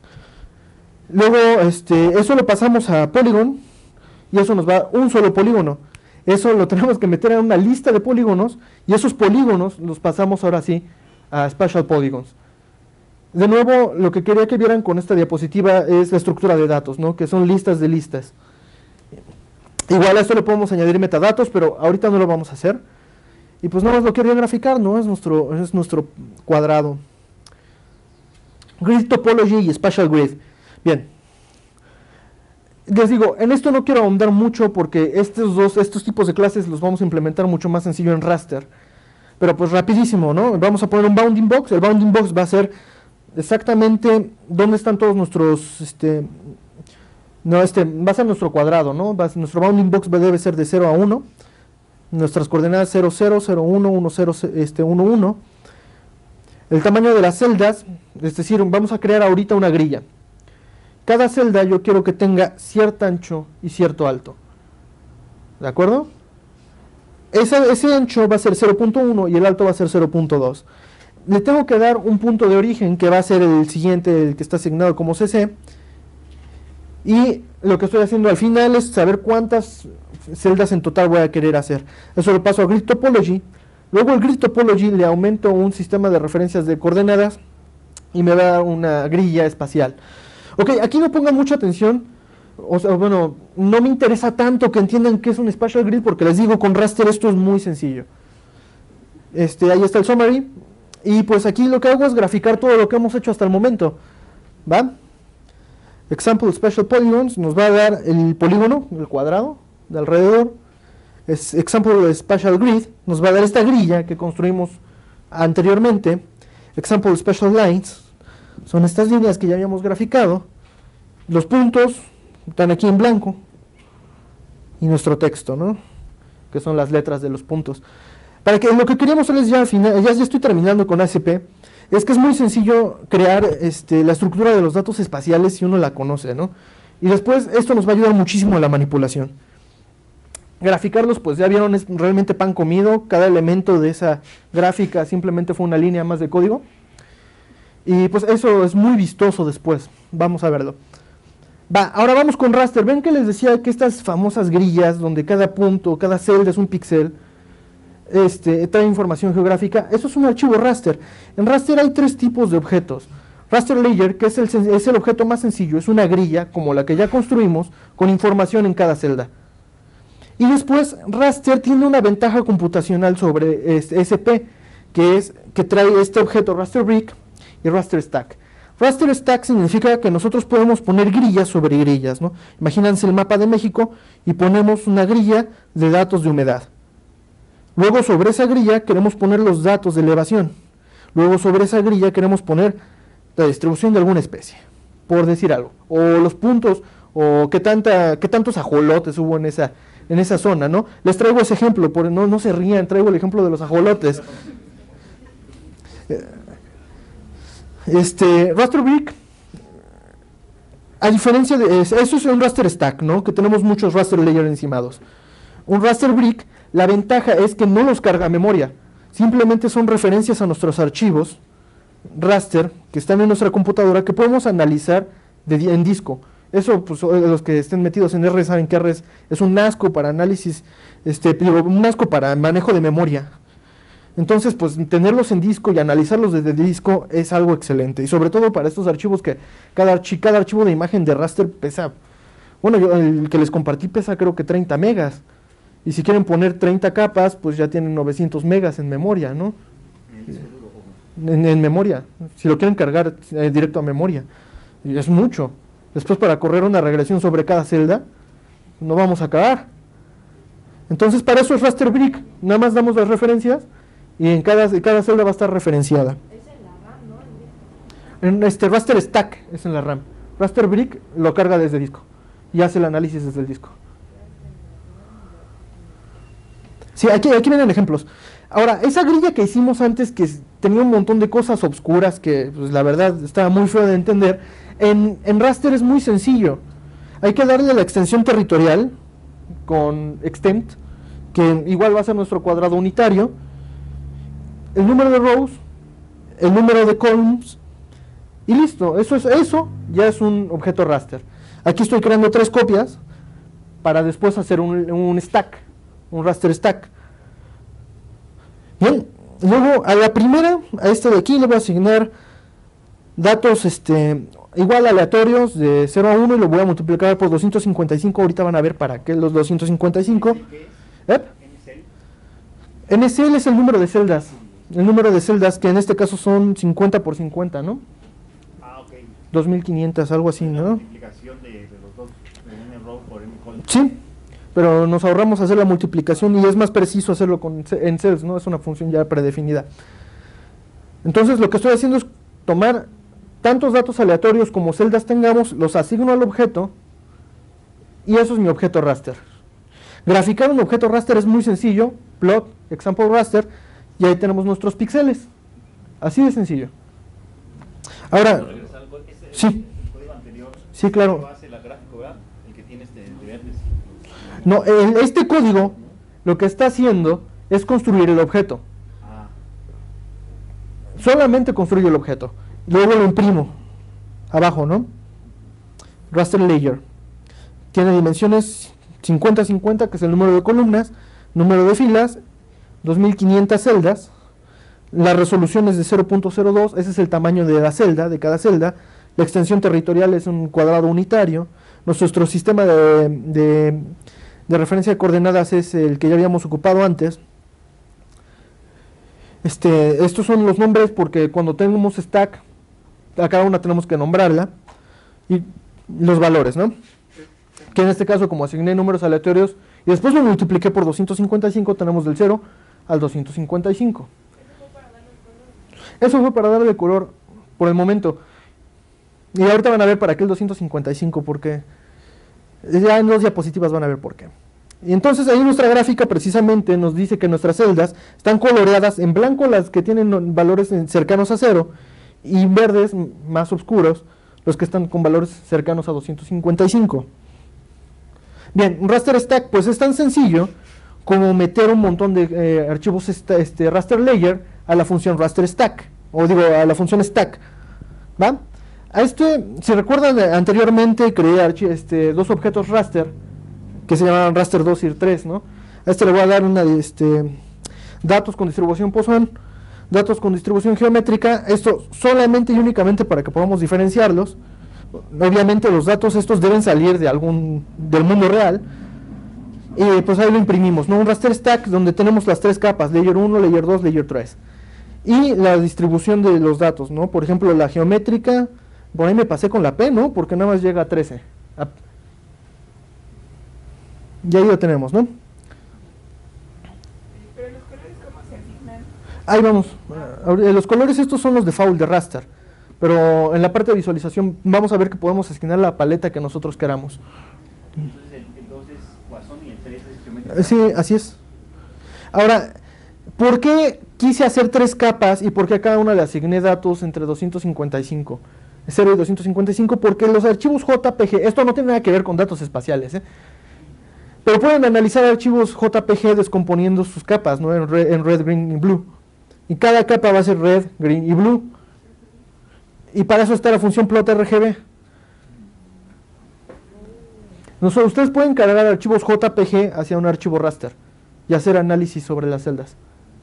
Luego, eso lo pasamos a Polygon y eso nos va un solo polígono. Eso lo tenemos que meter en una lista de polígonos y esos polígonos los pasamos ahora sí a Spatial Polygons. De nuevo, lo que quería que vieran con esta diapositiva es la estructura de datos, ¿no? Que son listas de listas. Igual a esto le podemos añadir metadatos, pero ahorita no lo vamos a hacer. Y pues nada más lo quería graficar, ¿no? Es nuestro cuadrado. Grid Topology y Spatial Grid. Bien. Les digo, en esto no quiero ahondar mucho porque estos tipos de clases los vamos a implementar mucho más sencillo en raster. Pero pues rapidísimo, ¿no? Vamos a poner un bounding box. El bounding box va a ser exactamente dónde están todos nuestros, va a ser nuestro cuadrado, ¿no? Nuestro bounding box debe ser de 0 a 1. Nuestras coordenadas 0, 0, 0, 1, 1, 0, 1, 1. El tamaño de las celdas, es decir, vamos a crear ahorita una grilla. Cada celda yo quiero que tenga cierto ancho y cierto alto. ¿De acuerdo? Ese ancho va a ser 0.1 y el alto va a ser 0.2. Le tengo que dar un punto de origen que va a ser el siguiente, el que está asignado como CC. Y lo que estoy haciendo al final es saber cuántas celdas en total voy a querer hacer. Eso lo paso a Grid Topology. Luego el Grid Topology le aumento un sistema de referencias de coordenadas y me va a dar una grilla espacial. Ok, aquí no pongan mucha atención. O sea, bueno, no me interesa tanto que entiendan qué es un Spatial Grid porque les digo, con raster esto es muy sencillo. Ahí está el summary. Y pues aquí lo que hago es graficar todo lo que hemos hecho hasta el momento. ¿Va? Example Spatial Polygons nos va a dar el polígono, el cuadrado de alrededor. Example Spatial Grid nos va a dar esta grilla que construimos anteriormente. Example Spatial Lines son estas líneas que ya habíamos graficado. Los puntos están aquí en blanco. Y nuestro texto, ¿no? Que son las letras de los puntos. Para que lo que queríamos hacer ya al final, ya estoy terminando con ASP, es que es muy sencillo crear la estructura de los datos espaciales si uno la conoce, ¿no? Y después esto nos va a ayudar muchísimo a la manipulación. Graficarlos, pues ya vieron, es realmente pan comido. Cada elemento de esa gráfica simplemente fue una línea más de código. Y pues eso es muy vistoso después. Vamos a verlo. Ahora vamos con raster. Ven que les decía que estas famosas grillas, donde cada punto, cada celda es un píxel, trae información geográfica. Eso es un archivo raster. En raster hay tres tipos de objetos. Raster layer, que es el objeto más sencillo, es una grilla como la que ya construimos, con información en cada celda. Y después raster tiene una ventaja computacional sobre SP, que trae este objeto raster brick y raster stack. Raster stack significa que nosotros podemos poner grillas sobre grillas, ¿no? Imagínense el mapa de México y ponemos una grilla de datos de humedad. Luego sobre esa grilla queremos poner los datos de elevación. Luego sobre esa grilla queremos poner la distribución de alguna especie, por decir algo. O los puntos, o qué tantos ajolotes hubo en esa zona, ¿no? Les traigo ese ejemplo, no se rían, traigo el ejemplo de los ajolotes. Raster brick, a diferencia de eso es un raster stack, ¿no? Que tenemos muchos raster layers encimados. Un raster brick, la ventaja es que no los carga a memoria, simplemente son referencias a nuestros archivos raster que están en nuestra computadora que podemos analizar en disco. Eso, pues los que estén metidos en R saben que R es un asco para análisis, un asco para manejo de memoria. Entonces, pues tenerlos en disco y analizarlos desde disco es algo excelente. Y sobre todo para estos archivos que cada archivo de imagen de raster pesa, bueno, el que les compartí pesa creo que 30 megas. Y si quieren poner 30 capas, pues ya tienen 900 megas en memoria, ¿no? En memoria, si lo quieren cargar directo a memoria. Y es mucho. Después para correr una regresión sobre cada celda, no vamos a acabar. Entonces para eso es raster brick. Nada más damos las referencias y en cada celda va a estar referenciada. Es en la RAM, ¿no? Raster stack es en la RAM. Raster brick lo carga desde disco y hace el análisis desde el disco. Sí, aquí vienen ejemplos. Ahora, esa grilla que hicimos antes, que tenía un montón de cosas obscuras que pues, la verdad estaba muy feo de entender, en raster es muy sencillo. Hay que darle la extensión territorial con extent, que igual va a ser nuestro cuadrado unitario, el número de rows, el número de columns, y listo. Eso ya es un objeto raster. Aquí estoy creando 3 copias para después hacer un stack, un raster stack. Bien, luego a la primera, a esta de aquí le voy a asignar datos igual aleatorios de 0 a 1 y lo voy a multiplicar por 255. Ahorita van a ver para qué los 255. NSL es el número de celdas. El número de celdas, que en este caso son 50 por 50, ¿no? Ah, ok. 2500, algo así, La ¿no? multiplicación de los dos, de n row por n column. Sí, pero nos ahorramos hacer la multiplicación y es más preciso hacerlo en cells, ¿no? Es una función ya predefinida. Entonces lo que estoy haciendo es tomar tantos datos aleatorios como celdas tengamos, los asigno al objeto y eso es mi objeto raster. Graficar un objeto raster es muy sencillo, plot, example raster, y ahí tenemos nuestros píxeles. Así de sencillo. Ahora, sí, El código anterior sí, claro. lo hace la gráfico, ¿verdad? El que tiene de verdes. No, este código lo que está haciendo es construir el objeto. Ah, Solamente construyo el objeto. Luego lo imprimo. Abajo, ¿no? Raster layer. Tiene dimensiones 50-50, que es el número de columnas, número de filas, 2500 celdas. La resolución es de 0.02, ese es el tamaño de la celda, de cada celda. La extensión territorial es un cuadrado unitario. Nuestro sistema de referencia de coordenadas es el que ya habíamos ocupado antes. Estos son los nombres porque cuando tenemos stack, a cada una tenemos que nombrarla. Y los valores, ¿no? Que en este caso, como asigné números aleatorios y después lo multipliqué por 255, tenemos del 0 al 255. Eso fue para darle color por el momento. Y ahorita van a ver para qué el 255, porque ya en 2 diapositivas van a ver por qué. Y entonces ahí nuestra gráfica precisamente nos dice que nuestras celdas están coloreadas en blanco las que tienen valores cercanos a 0 y verdes más oscuros los que están con valores cercanos a 255. Bien, un raster stack pues es tan sencillo como meter un montón de archivos raster layer a la función raster stack, o digo a la función stack, ¿va? Si recuerdan anteriormente creé dos objetos raster que se llamaban raster 2 y 3, ¿no? A le voy a dar datos con distribución Poisson, datos con distribución geométrica, esto solamente y únicamente para que podamos diferenciarlos. Obviamente los datos estos deben salir del mundo real y pues ahí lo imprimimos, ¿no? Un raster stack donde tenemos las 3 capas, layer 1, layer 2, layer 3 y la distribución de los datos, ¿no? Por ejemplo la geométrica, por ahí me pasé con la P, ¿no? Porque nada más llega a 13 y ahí lo tenemos, ¿no? Pero los colores, ¿cómo se asignan? Ahí vamos. Los colores estos son los default de raster, pero en la parte de visualización vamos a ver que podemos asignar la paleta que nosotros queramos. entonces el 2 es Poisson y el 3 es geométrico. Sí, así es. Ahora, ¿por qué quise hacer 3 capas y por qué a cada una le asigné datos entre 255? 0 y 255, porque los archivos JPG, esto no tiene nada que ver con datos espaciales, pero pueden analizar archivos JPG descomponiendo sus capas, ¿no? En red, green y blue. Y cada capa va a ser red, green y blue. Y para eso está la función plot RGB. Ustedes pueden cargar archivos JPG hacia un archivo raster y hacer análisis sobre las celdas.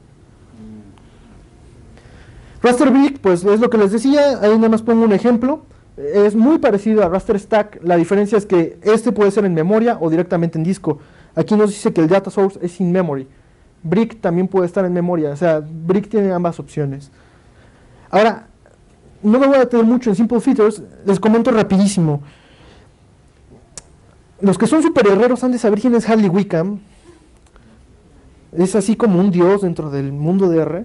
Raster Brick, pues es lo que les decía, ahí nada más pongo un ejemplo. Es muy parecido a Raster Stack, la diferencia es que puede ser en memoria o directamente en disco. Aquí nos dice que el data source es in memory. Brick también puede estar en memoria, o sea, Brick tiene ambas opciones. Ahora, no me voy a detener mucho en Simple Features, les comento rapidísimo. Los que son super herreros han de saber quién es Hadley Wickham. Es así como un dios dentro del mundo de R.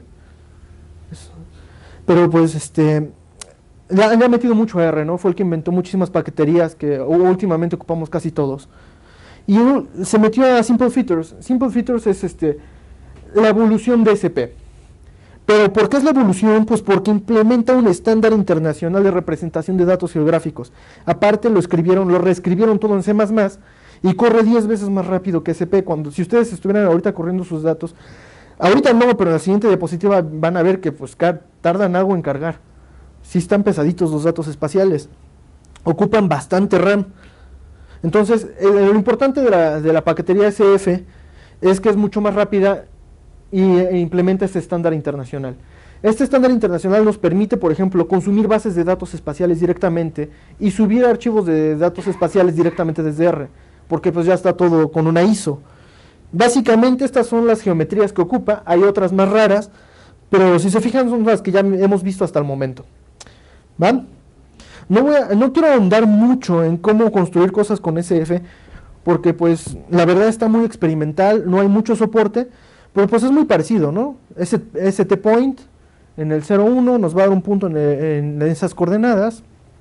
Pero pues le ha metido mucho R, ¿no? Fue el que inventó muchísimas paqueterías que últimamente ocupamos casi todos. Y se metió a Simple Features. Simple Features es la evolución de SP. Pero ¿por qué es la evolución? Pues porque implementa un estándar internacional de representación de datos geográficos. Aparte lo reescribieron todo en C++ y corre 10 veces más rápido que SP. Si ustedes estuvieran ahorita corriendo sus datos, ahorita no, pero en la siguiente diapositiva van a ver que pues tardan algo en cargar. Sí están pesaditos los datos espaciales. Ocupan bastante RAM. Entonces, lo importante de la paquetería SF es que es mucho más rápida e implementa este estándar internacional. Este estándar internacional nos permite, por ejemplo, consumir bases de datos espaciales directamente y subir archivos de datos espaciales directamente desde R, porque pues ya está todo con una ISO. Básicamente estas son las geometrías que ocupa, hay otras más raras, pero si se fijan son las que ya hemos visto hasta el momento. ¿Van? No quiero ahondar mucho en cómo construir cosas con SF, porque pues la verdad está muy experimental, no hay mucho soporte, pero pues es muy parecido, ¿no? ST point en el 0,1 nos va a dar un punto en esas coordenadas.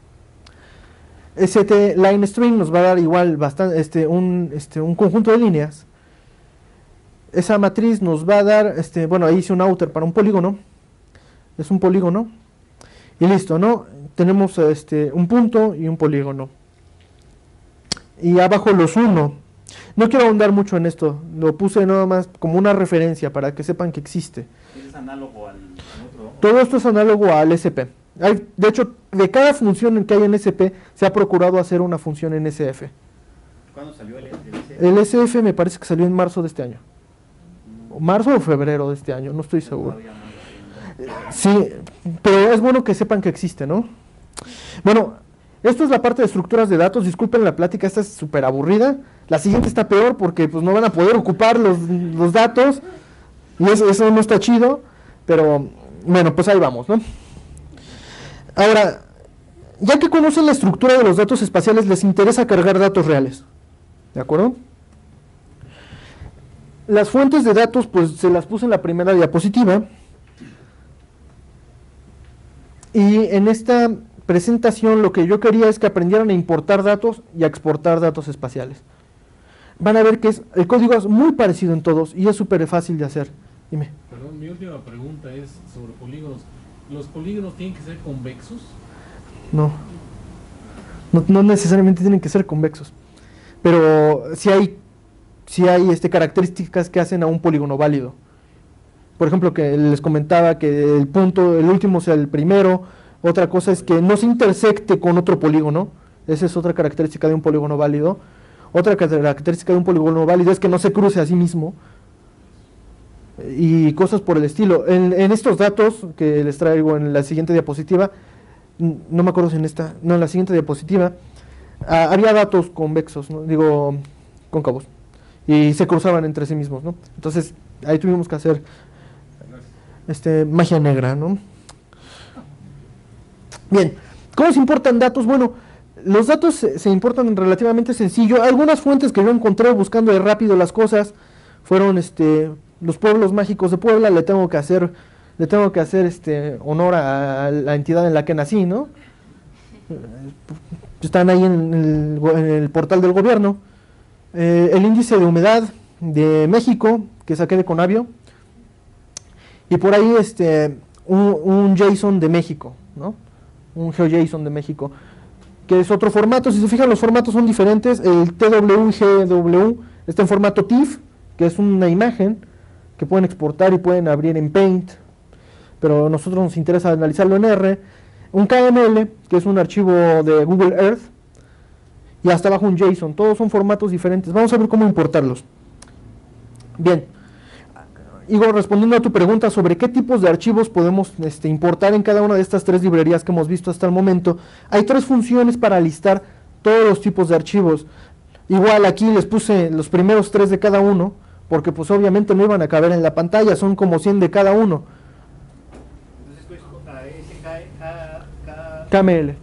ST line string nos va a dar igual bastante, un conjunto de líneas. Esa matriz nos va a dar, bueno, ahí hice un outer para un polígono, es un polígono, y listo, ¿no? Tenemos un punto y un polígono. Y abajo los 1. No quiero ahondar mucho en esto, lo puse nada más como una referencia para que sepan que existe. ¿Es análogo al otro? Todo esto es análogo al SP. De hecho, de cada función que hay en SP, se ha procurado hacer una función en SF. ¿Cuándo salió el SF? El SF me parece que salió en marzo de este año. Marzo o febrero de este año, no estoy seguro. Sí, pero es bueno que sepan que existe, ¿no? Bueno, esto es la parte de estructuras de datos. Disculpen la plática, esta es súper aburrida. La siguiente está peor porque pues no van a poder ocupar los datos. Y eso no está chido. Pero bueno, pues ahí vamos, ¿no? Ahora, ya que conocen la estructura de los datos espaciales, les interesa cargar datos reales. ¿De acuerdo? Las fuentes de datos, pues se las puse en la primera diapositiva. Y en esta presentación lo que yo quería es que aprendieran a importar datos y a exportar datos espaciales. Van a ver que el código es muy parecido en todos y es súper fácil de hacer. Dime. Perdón, mi última pregunta es sobre polígonos. ¿Los polígonos tienen que ser convexos? No necesariamente tienen que ser convexos. Pero sí hay características que hacen a un polígono válido. Por ejemplo, que les comentaba que el último sea el primero. Otra cosa es que no se intersecte con otro polígono. Esa es otra característica de un polígono válido. Otra característica de un polígono válido es que no se cruce a sí mismo. Y cosas por el estilo. En estos datos que les traigo en la siguiente diapositiva, no me acuerdo si en la siguiente diapositiva, había datos convexos, ¿no? Digo, cóncavos. Y se cruzaban entre sí mismos, ¿no? Entonces, ahí tuvimos que hacer magia negra, ¿no? Bien, ¿cómo se importan datos? Bueno, los datos se importan relativamente sencillo. Algunas fuentes que yo encontré buscando de rápido las cosas fueron los pueblos mágicos de Puebla. Le tengo que hacer honor a la entidad en la que nací, ¿no? Están ahí en el portal del gobierno. El índice de humedad de México que saqué de Conavio, y por ahí un JSON de México, ¿no? Un GeoJSON de México, que es otro formato. Si se fijan, los formatos son diferentes. El TW y GW está en formato TIFF, que es una imagen que pueden exportar y pueden abrir en Paint, pero a nosotros nos interesa analizarlo en R. Un KML, que es un archivo de Google Earth, y hasta abajo un JSON. Todos son formatos diferentes. Vamos a ver cómo importarlos. Bien, Igor, respondiendo a tu pregunta sobre qué tipos de archivos podemos importar en cada una de estas tres librerías que hemos visto hasta el momento, hay tres funciones para listar todos los tipos de archivos. Igual aquí les puse los primeros 3 de cada uno, porque pues obviamente no iban a caber en la pantalla, son como 100 de cada uno. KML.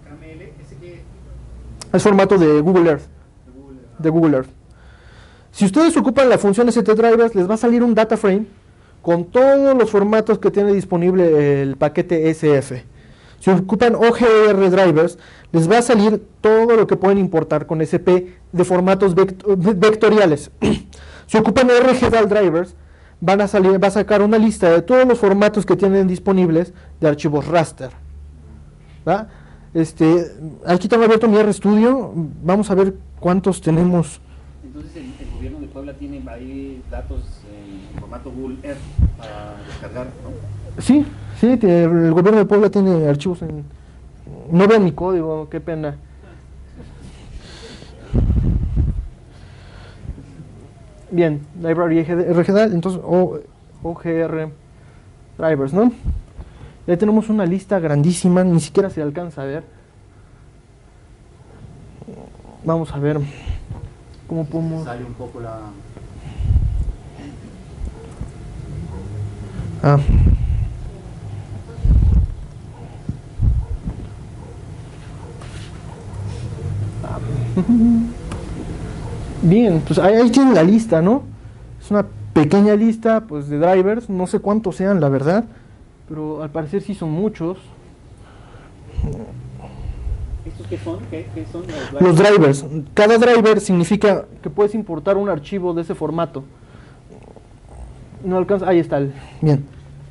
Es formato de Google Earth. De Google Earth. Si ustedes ocupan la función stdrivers, les va a salir un data frame con todos los formatos que tiene disponible el paquete SF. Si ocupan OGR drivers, les va a salir todo lo que pueden importar con SP de formatos vectoriales. Si ocupan RGDAL drivers, va a sacar una lista de todos los formatos que tienen disponibles de archivos raster. ¿Va? Aquí tengo abierto mi RStudio, vamos a ver cuántos tenemos. Entonces el gobierno de Puebla tiene ahí datos en formato Google Earth para descargar, ¿no? Sí, el gobierno de Puebla tiene archivos en... No vean mi código, qué pena. Bien, library RGDAL, entonces OGR drivers, ¿no? Ya tenemos una lista grandísima, ni siquiera se alcanza a ver. Vamos a ver cómo podemos... Sale un poco Ah. Bien, pues ahí tienen la lista, ¿no? Es una pequeña lista pues de drivers, no sé cuántos sean la verdad, pero al parecer sí son muchos. ¿Estos qué son? ¿Qué son Los drivers, cada driver significa que puedes importar un archivo de ese formato. No alcanza, ahí está, bien.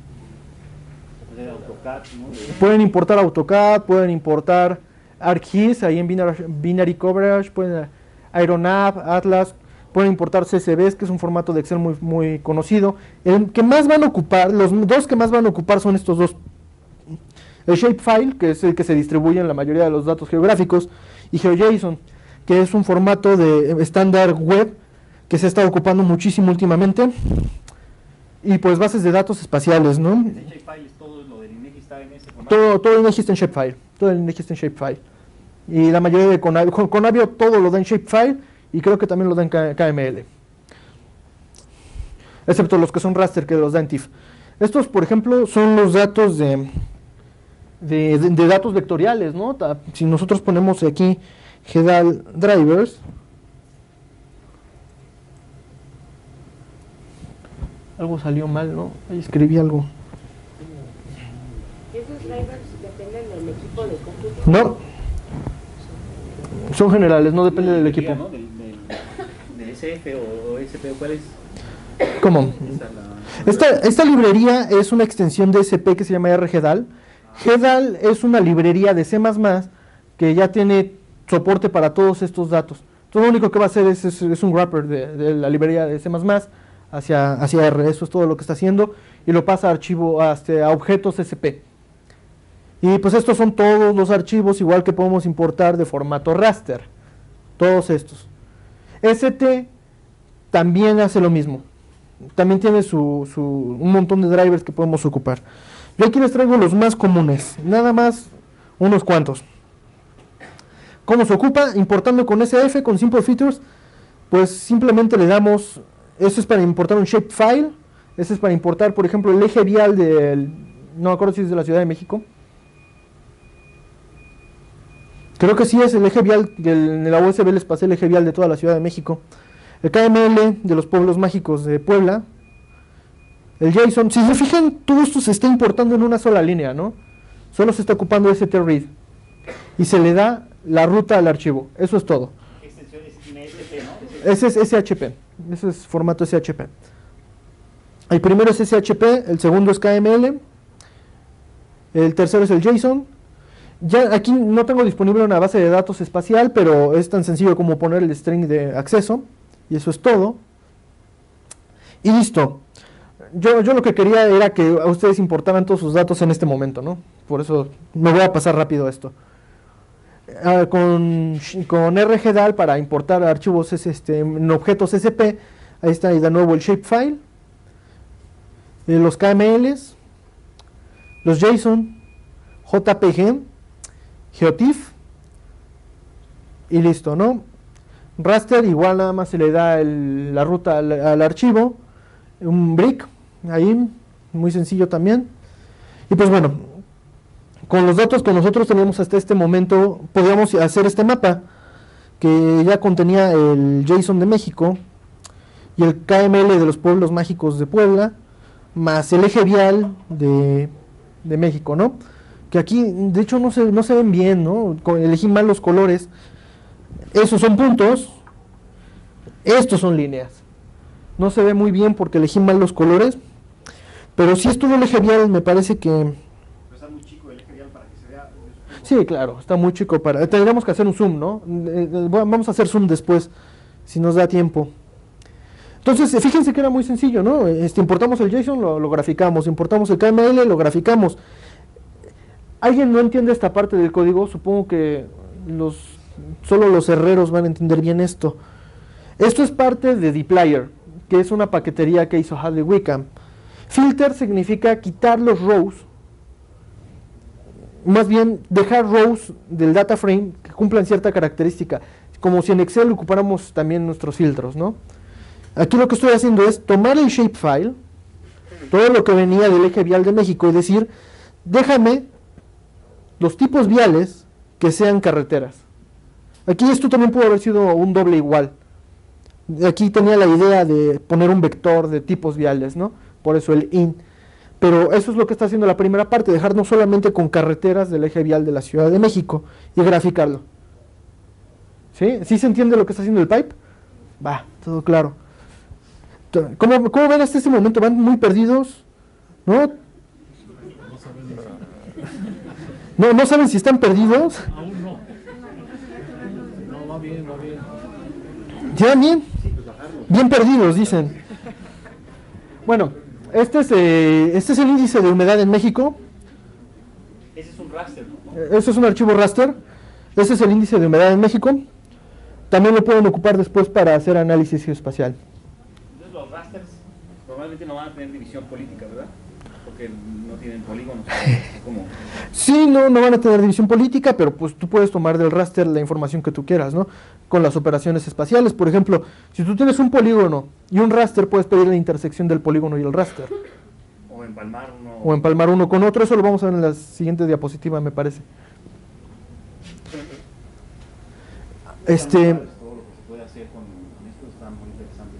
AutoCAD, ¿no? Pueden importar AutoCAD, pueden importar ArcGIS, ahí en Binary Coverage, pueden Aeronav, Atlas, pueden importar CSVs, que es un formato de Excel muy conocido. El que más van a ocupar, los dos que más van a ocupar son estos dos. El Shapefile, que es el que se distribuye en la mayoría de los datos geográficos, y GeoJSON, que es un formato de estándar web que se está ocupando muchísimo últimamente. Y pues bases de datos espaciales, ¿no? Ese Shapefile es todo lo del INEGI está en ese formato. Todo el INEGI está en Shapefile. Todo el INEGI está en Shapefile. Y la mayoría de Conavio todo lo da en Shapefile y creo que también lo da en KML. Excepto los que son raster que los da en TIFF. Estos, por ejemplo, son los datos de datos vectoriales, ¿no? Si nosotros ponemos aquí GEDAL drivers, algo salió mal, ¿no? Ahí escribí algo. ¿Esos drivers dependen del equipo de cómputo? No, son generales, no depende del equipo. ¿No? Del SF o SP, ¿cuál es? ¿Cómo? Esta librería es una extensión de SP que se llama RGDAL. GEDAL es una librería de C++ que ya tiene soporte para todos estos datos. Entonces lo único que va a hacer es un wrapper de la librería de C++ hacia R. Eso es todo lo que está haciendo y lo pasa a objetos SP. Y pues estos son todos los archivos igual que podemos importar de formato raster. Todos estos. ST también hace lo mismo. También tiene un montón de drivers que podemos ocupar. Yo aquí les traigo los más comunes, nada más unos cuantos. ¿Cómo se ocupa? Importando con SF, con Simple Features, pues simplemente le damos, eso es para importar un shapefile, eso es para importar, por ejemplo, el eje vial no me acuerdo si es de la Ciudad de México. Creo que sí es el eje vial, en la USB les pasé el eje vial de toda la Ciudad de México. El KML de los pueblos mágicos de Puebla. El JSON, si se fijan, todo esto se está importando en una sola línea, ¿no? Solo se está ocupando ST-read. Y se le da la ruta al archivo. Eso es todo. Extensión tiene SP, ¿no? Ese es SHP. Ese es formato SHP. El primero es SHP, el segundo es KML. El tercero es el JSON. Ya aquí no tengo disponible una base de datos espacial, pero es tan sencillo como poner el string de acceso. Y eso es todo. Y listo. Yo lo que quería era que a ustedes importaran todos sus datos en este momento, ¿no? Por eso me voy a pasar rápido a esto. Con RGDAL para importar archivos en objetos SP, ahí está de nuevo el shapefile, los KMLs, los JSON, JPG, GeoTIFF y listo, ¿no? Raster igual nada más se le da la ruta al archivo, un brick, ahí, muy sencillo también. Y pues bueno, con los datos que nosotros teníamos hasta este momento, podíamos hacer este mapa, que ya contenía el JSON de México, y el KML de los pueblos mágicos de Puebla, más el eje vial de México, ¿no? Que aquí, de hecho, no se ven bien, ¿no? Elegí mal los colores. Esos son puntos, estos son líneas. No se ve muy bien porque elegí mal los colores, pero si es todo el eje vial, me parece que... Está muy chico el eje vial para que se vea. Sí, claro, está muy chico para... Tendríamos que hacer un zoom, ¿no? Vamos a hacer zoom después, si nos da tiempo. Entonces, fíjense que era muy sencillo, ¿no? Importamos el JSON, lo graficamos, importamos el KML, lo graficamos. ¿Alguien no entiende esta parte del código? Supongo que solo los herreros van a entender bien esto. Esto es parte de dplyr, que es una paquetería que hizo Hadley Wickham. Filter significa quitar los rows, más bien dejar rows del data frame que cumplan cierta característica, como si en Excel ocupáramos también nuestros filtros, ¿no? Aquí lo que estoy haciendo es tomar el shapefile, todo lo que venía del eje vial de México y decir, déjame los tipos viales que sean carreteras. Aquí esto también pudo haber sido un doble igual. Aquí tenía la idea de poner un vector de tipos viales, ¿no? Por eso el IN. Pero eso es lo que está haciendo la primera parte, dejarnos solamente con carreteras del eje vial de la Ciudad de México y graficarlo. ¿Sí? ¿Sí se entiende lo que está haciendo el pipe? Va, todo claro. ¿Cómo ven hasta este momento? ¿Van muy perdidos? ¿No? ¿No saben si están perdidos? Aún no. No, va bien, va bien. ¿Ya bien? Bien perdidos, dicen. Bueno, este es el índice de humedad en México. Ese es un raster, ¿no? Este es un archivo raster. Ese es el índice de humedad en México. También lo pueden ocupar después para hacer análisis geoespacial. Entonces los rasters probablemente no van a tener división política, ¿verdad? Porque no tienen polígonos. ¿Cómo? Sí, no van a tener división política, pero pues tú puedes tomar del raster la información que tú quieras, ¿no? Con las operaciones espaciales, por ejemplo, si tú tienes un polígono y un raster, puedes pedir la intersección del polígono y el raster. O empalmar uno. O empalmar uno con otro, eso lo vamos a ver en la siguiente diapositiva, me parece. Todo lo que se puede hacer con esto está muy interesante.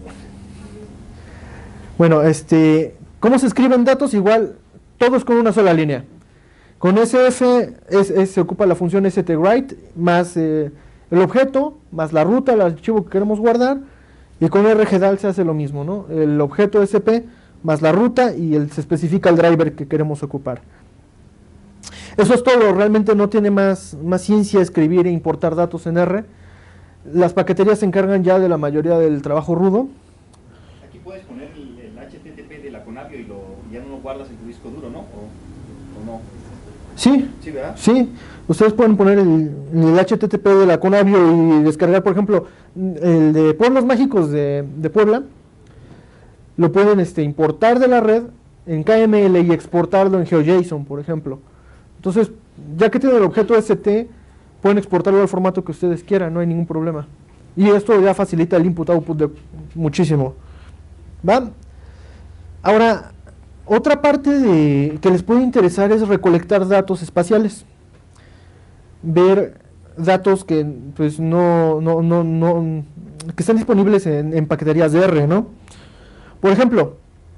Bueno, ¿cómo se escriben datos? Igual, todos con una sola línea. Con SF se ocupa la función stwrite más el objeto, más la ruta, el archivo que queremos guardar, y con rgdal se hace lo mismo, ¿no? El objeto SP más la ruta y se especifica el driver que queremos ocupar. Eso es todo, realmente no tiene más ciencia escribir e importar datos en R. Las paqueterías se encargan ya de la mayoría del trabajo rudo. Aquí puedes poner el HTTP de la Conavio y ya no lo guardas en tu disco duro, ¿no? ¿O no? Sí, Sí, ¿verdad? sí. Ustedes pueden poner el HTTP de la Conavio y descargar, por ejemplo, el de Pueblos Mágicos de Puebla. Lo pueden importar de la red en KML y exportarlo en GeoJSON, por ejemplo. Entonces, ya que tienen el objeto ST, pueden exportarlo al formato que ustedes quieran, no hay ningún problema. Y esto ya facilita el input-output muchísimo. ¿Va? Ahora, otra parte que les puede interesar es recolectar datos espaciales. Ver datos que pues que están disponibles en paqueterías de R, ¿no? Por ejemplo,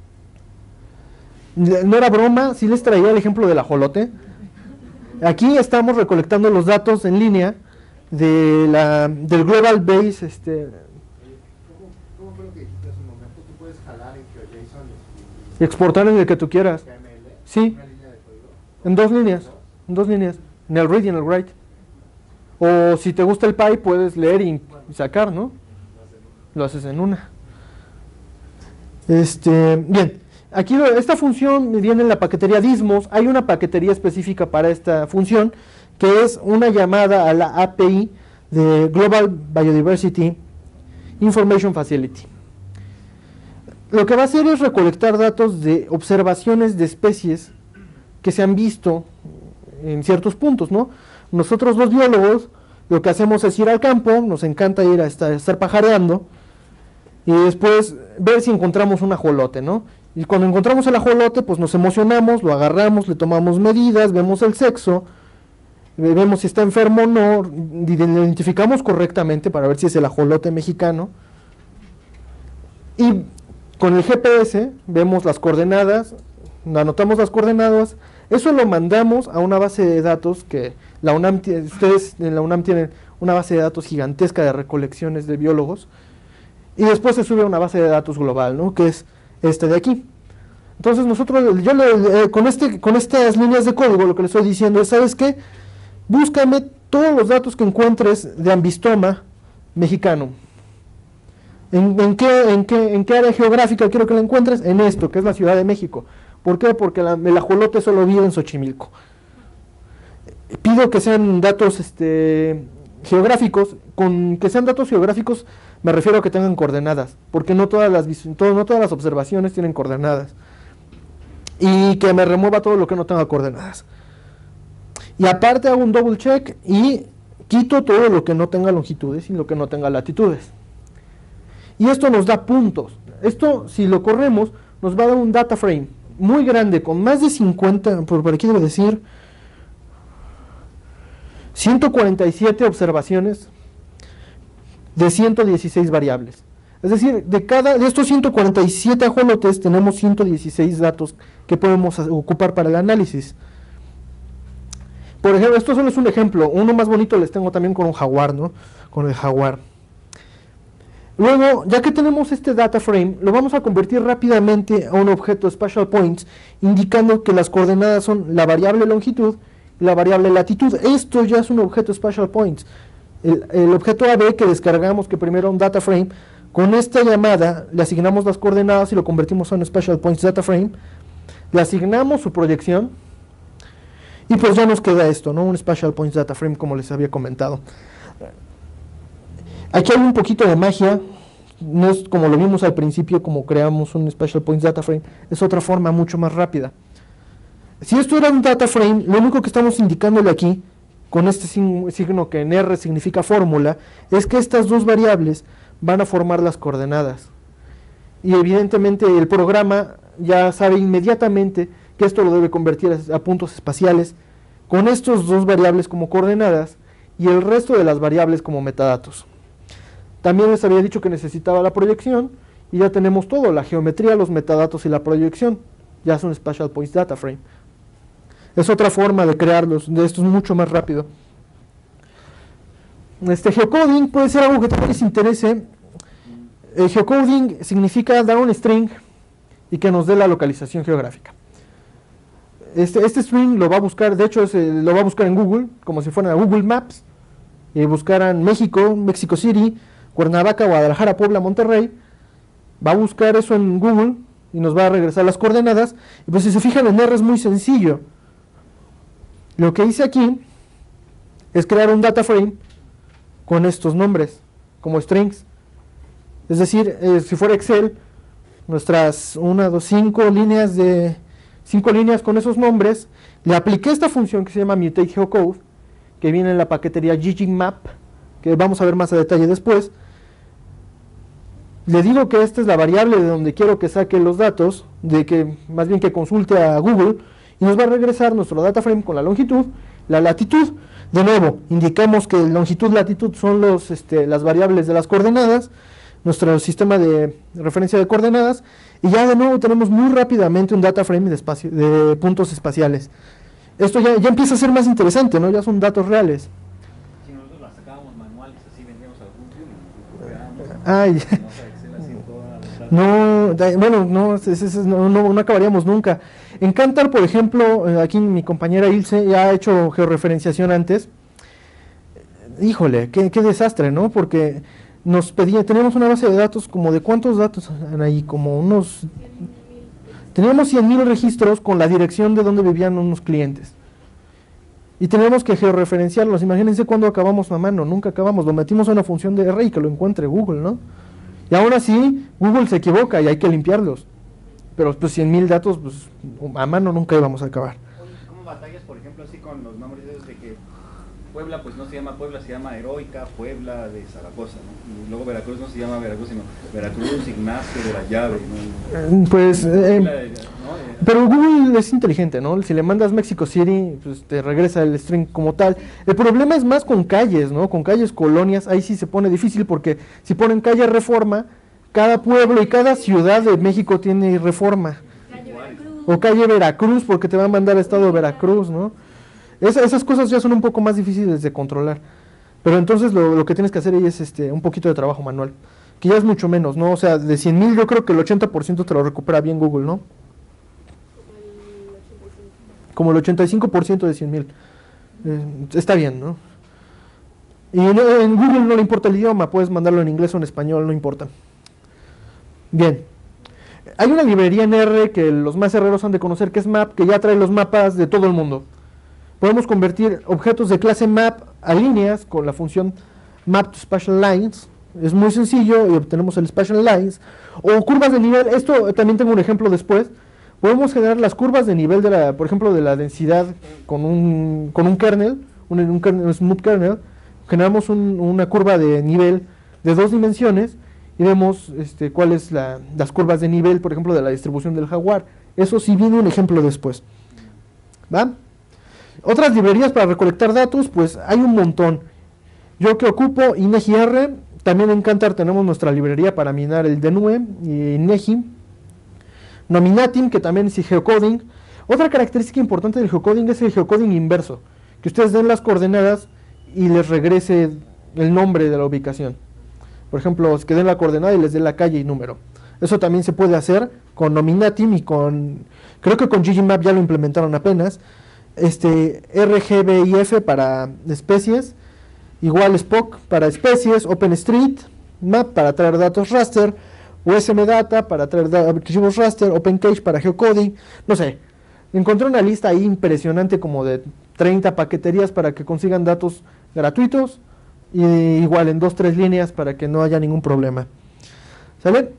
no era broma, sí les traía el ejemplo del ajolote. Aquí estamos recolectando los datos en línea del Global Base. ¿Cómo fue lo que dijiste hace un momento? Tú puedes jalar en GeoJSON Y exportar en el que tú quieras. KML, Sí, una línea de código. en dos líneas, en el read y en el write. O si te gusta el Py, puedes leer y sacar, ¿no? Lo haces en una. Bien. Aquí esta función viene en la paquetería Dismos. Hay una paquetería específica para esta función que es una llamada a la API de Global Biodiversity Information Facility. Lo que va a hacer es recolectar datos de observaciones de especies que se han visto en ciertos puntos, ¿no? Nosotros los biólogos lo que hacemos es ir al campo, nos encanta ir a estar pajareando y después ver si encontramos un ajolote, ¿no? Y cuando encontramos el ajolote, pues nos emocionamos, lo agarramos, le tomamos medidas, vemos el sexo, vemos si está enfermo o no, lo identificamos correctamente para ver si es el ajolote mexicano. Y con el GPS vemos las coordenadas, anotamos las coordenadas, eso lo mandamos a una base de datos que la UNAM, ustedes en la UNAM tienen una base de datos gigantesca de recolecciones de biólogos, y después se sube a una base de datos global, ¿no? Que es este de aquí. Entonces nosotros, con estas líneas de código, lo que les estoy diciendo es, ¿sabes qué? Búscame todos los datos que encuentres de ambistoma mexicano. ¿En qué área geográfica quiero que lo encuentres? En esto, que es la Ciudad de México. ¿Por qué? Porque el ajolote solo vive en Xochimilco. Pido que sean datos geográficos. Con que sean datos geográficos me refiero a que tengan coordenadas, porque no todas las observaciones tienen coordenadas. Y que me remueva todo lo que no tenga coordenadas. Y aparte hago un double check y quito todo lo que no tenga longitudes y lo que no tenga latitudes. Y esto nos da puntos. Esto, si lo corremos, nos va a dar un data frame muy grande, con más de 50, por aquí debo decir, 147 observaciones de 116 variables. Es decir, de estos 147 ajolotes tenemos 116 datos que podemos ocupar para el análisis. Por ejemplo, esto solo es un ejemplo. Uno más bonito les tengo también con un jaguar, ¿no? Con el jaguar. Luego, ya que tenemos este data frame, lo vamos a convertir rápidamente a un objeto spatial points, indicando que las coordenadas son la variable longitud y la variable latitud. Esto ya es un objeto spatial points. El objeto AB que descargamos, que primero era un data frame, con esta llamada le asignamos las coordenadas y lo convertimos a un spatial points data frame, le asignamos su proyección y pues ya nos queda esto, ¿no? Un spatial points data frame, como les había comentado. Aquí hay un poquito de magia, no es como lo vimos al principio, como creamos un spatial points data frame, es otra forma mucho más rápida. Si esto era un data frame, lo único que estamos indicándole aquí, con este signo que en R significa fórmula, es que estas dos variables van a formar las coordenadas. Y evidentemente el programa ya sabe inmediatamente que esto lo debe convertir a puntos espaciales, con estos dos variables como coordenadas y el resto de las variables como metadatos. También les había dicho que necesitaba la proyección y ya tenemos todo, la geometría, los metadatos y la proyección. Ya es un spatial points data frame. Es otra forma de crearlos, de esto es mucho más rápido. Geocoding puede ser algo que también les interese. Geocoding significa dar un string y que nos dé la localización geográfica. Este string lo va a buscar, de hecho lo va a buscar en Google, como si fuera Google Maps, y buscaran México, Mexico City, Cuernavaca, Guadalajara, Puebla, Monterrey. Va a buscar eso en Google y nos va a regresar las coordenadas. Y pues si se fijan en R es muy sencillo. Lo que hice aquí es crear un data frame con estos nombres como strings. Es decir, si fuera Excel, nuestras 1, 2, 5 líneas de 5 líneas con esos nombres, le apliqué esta función que se llama mutate geocode, que viene en la paquetería ggmap, que vamos a ver más a detalle después. Le digo que esta es la variable de donde quiero que saque los datos, más bien que consulte a Google, y nos va a regresar nuestro data frame con la longitud, la latitud. De nuevo, indicamos que longitud, latitud son las variables de las coordenadas, nuestro sistema de referencia de coordenadas, y ya de nuevo tenemos muy rápidamente un data frame de puntos espaciales. Esto ya empieza a ser más interesante, ¿no? Ya son datos reales. Si nosotros las sacábamos manuales, así vendíamos a Google. Ay, no, bueno, no acabaríamos nunca. En Kantar, por ejemplo, aquí mi compañera Ilse ya ha hecho georreferenciación antes. Híjole, qué desastre, ¿no? Porque nos pedía, teníamos una base de datos como de ¿cuántos datos eran ahí? Como unos... Teníamos 100,000 registros con la dirección de donde vivían unos clientes. Y teníamos que georreferenciarlos. Imagínense cuando acabamos a mano, nunca acabamos. Lo metimos a una función de R y que lo encuentre Google, ¿no? Y aún así, Google se equivoca y hay que limpiarlos. Pero pues 100,000 datos, pues a mano nunca íbamos a acabar. ¿Cómo batallas, por ejemplo, así con los nombres de que Puebla, pues no se llama Puebla, se llama Heroica, Puebla de Zaragoza, ¿no? Y luego Veracruz no se llama Veracruz, sino Veracruz, Ignacio de la Llave, ¿no? Pues, pero Google es inteligente, ¿no? Si le mandas Mexico City, pues te regresa el string como tal. El problema es más con calles, ¿no? Con calles, colonias, ahí sí se pone difícil porque si ponen calle Reforma, cada pueblo y cada ciudad de México tiene Reforma. Calle Veracruz. O calle Veracruz, porque te va a mandar a estado de Veracruz, ¿no? Esas cosas ya son un poco más difíciles de controlar. Pero entonces lo que tienes que hacer ahí es un poquito de trabajo manual, que ya es mucho menos, ¿no? O sea, de 100,000 yo creo que el 80% te lo recupera bien Google, ¿no? Como el 85% de 100,000. Está bien, ¿no? Y en Google no le importa el idioma, puedes mandarlo en inglés o en español, no importa. Bien. Hay una librería en R que los más herreros han de conocer, que es Map, que ya trae los mapas de todo el mundo. Podemos convertir objetos de clase map a líneas con la función map to spatial lines. Es muy sencillo y obtenemos el spatial lines. O curvas de nivel. Esto también tengo un ejemplo después. Podemos generar las curvas de nivel, por ejemplo, de la densidad con un kernel, un smooth kernel. Generamos una curva de nivel de 2 dimensiones y vemos cuáles las curvas de nivel, por ejemplo, de la distribución del Jaguar. Eso sí viene un ejemplo después. ¿Va? Otras librerías para recolectar datos, pues hay un montón. Yo que ocupo INEGI-R, también en Kantar tenemos nuestra librería para minar el DNUE y INEGI. Nominatim, que también es geocoding. Otra característica importante del geocoding es el geocoding inverso, que ustedes den las coordenadas y les regrese el nombre de la ubicación. Por ejemplo, que den la coordenada y les dé la calle y número. Eso también se puede hacer con Nominatim y creo que con Ggmap ya lo implementaron apenas. RGBIF para especies, igual Spock para especies, OpenStreetMap para traer datos raster, USMData para traer archivos raster, OpenCache para geocoding, no sé. Encontré una lista ahí impresionante como de 30 paqueterías para que consigan datos gratuitos y igual en 2-3 líneas para que no haya ningún problema. ¿Sale?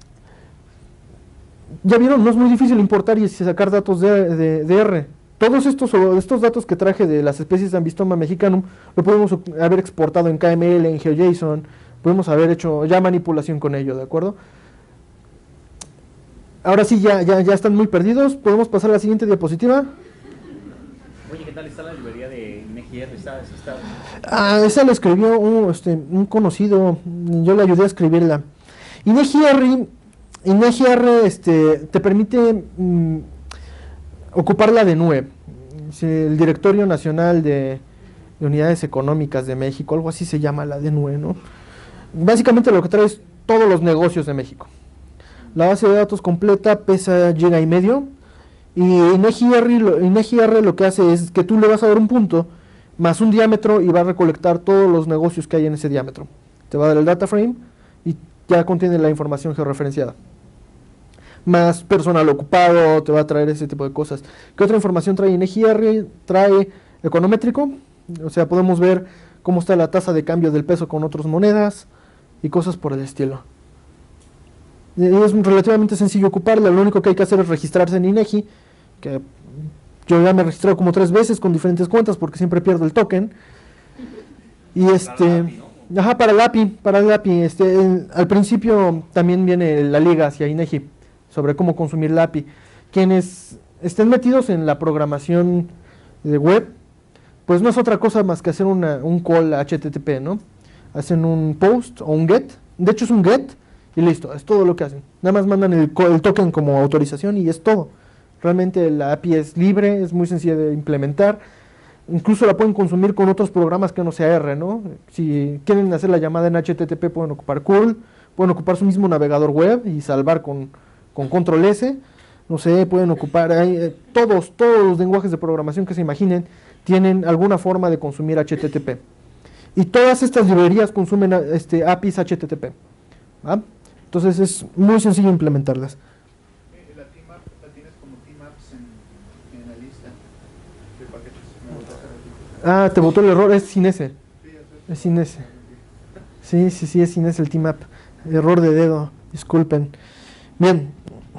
Ya vieron, no es muy difícil importar y sacar datos de R. Todos estos datos que traje de las especies de Ambistoma mexicanum lo podemos haber exportado en KML, en GeoJSON, podemos haber hecho ya manipulación con ello, ¿de acuerdo? Ahora sí, ya están muy perdidos. ¿Podemos pasar a la siguiente diapositiva? Oye, ¿qué tal está la librería de INEGI-R? Esa la escribió un conocido, yo le ayudé a escribirla. INEGI-R te permite ocupar la DNUE, el Directorio Nacional de Unidades Económicas de México, algo así se llama la DNUE, ¿no? Básicamente lo que trae es todos los negocios de México. La base de datos completa pesa 1,5 GB y INEGI-R lo que hace es que tú le vas a dar un punto más un diámetro y va a recolectar todos los negocios que hay en ese diámetro. Te va a dar el data frame y ya contiene la información georreferenciada. Más personal ocupado, te va a traer ese tipo de cosas. ¿Qué otra información trae INEGI-R? Trae econométrico, o sea, podemos ver cómo está la tasa de cambio del peso con otras monedas y cosas por el estilo. Es relativamente sencillo ocuparla, lo único que hay que hacer es registrarse en INEGI, que yo ya me he registrado como 3 veces con diferentes cuentas porque siempre pierdo el token. Y para el API, al principio también viene la liga hacia INEGI sobre cómo consumir la API. Quienes estén metidos en la programación de web, pues no es otra cosa más que hacer un call HTTP, ¿no? Hacen un post o un get, de hecho es un get y listo, es todo lo que hacen. Nada más mandan el token como autorización y es todo. Realmente la API es libre, es muy sencilla de implementar. Incluso la pueden consumir con otros programas que no sea R, ¿no? Si quieren hacer la llamada en HTTP pueden ocupar curl, pueden ocupar su mismo navegador web y salvar con control S, no sé, pueden ocupar todos los lenguajes de programación que se imaginen tienen alguna forma de consumir HTTP. Y todas estas librerías consumen APIs HTTP. ¿Va? Entonces es muy sencillo implementarlas. La Tmap la tienes como Tmaps en la lista de paquetes. Te botó el error, es sin S. Es sin S. Sí, es sin S el Tmap. Error de dedo, disculpen. Bien.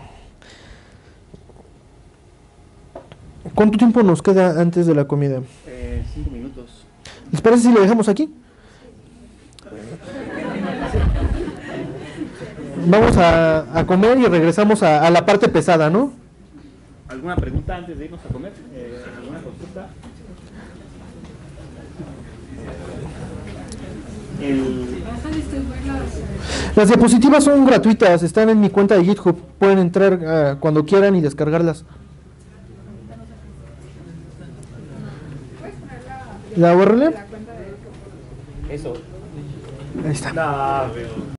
¿Cuánto tiempo nos queda antes de la comida? 5 minutos. ¿Les parece si lo dejamos aquí? Vamos a comer y regresamos a la parte pesada, ¿no? ¿Alguna pregunta antes de irnos a comer? ¿Alguna consulta? Las diapositivas son gratuitas, están en mi cuenta de GitHub. Pueden entrar cuando quieran y descargarlas. ¿La URL? Eso. Ahí está. No, pero...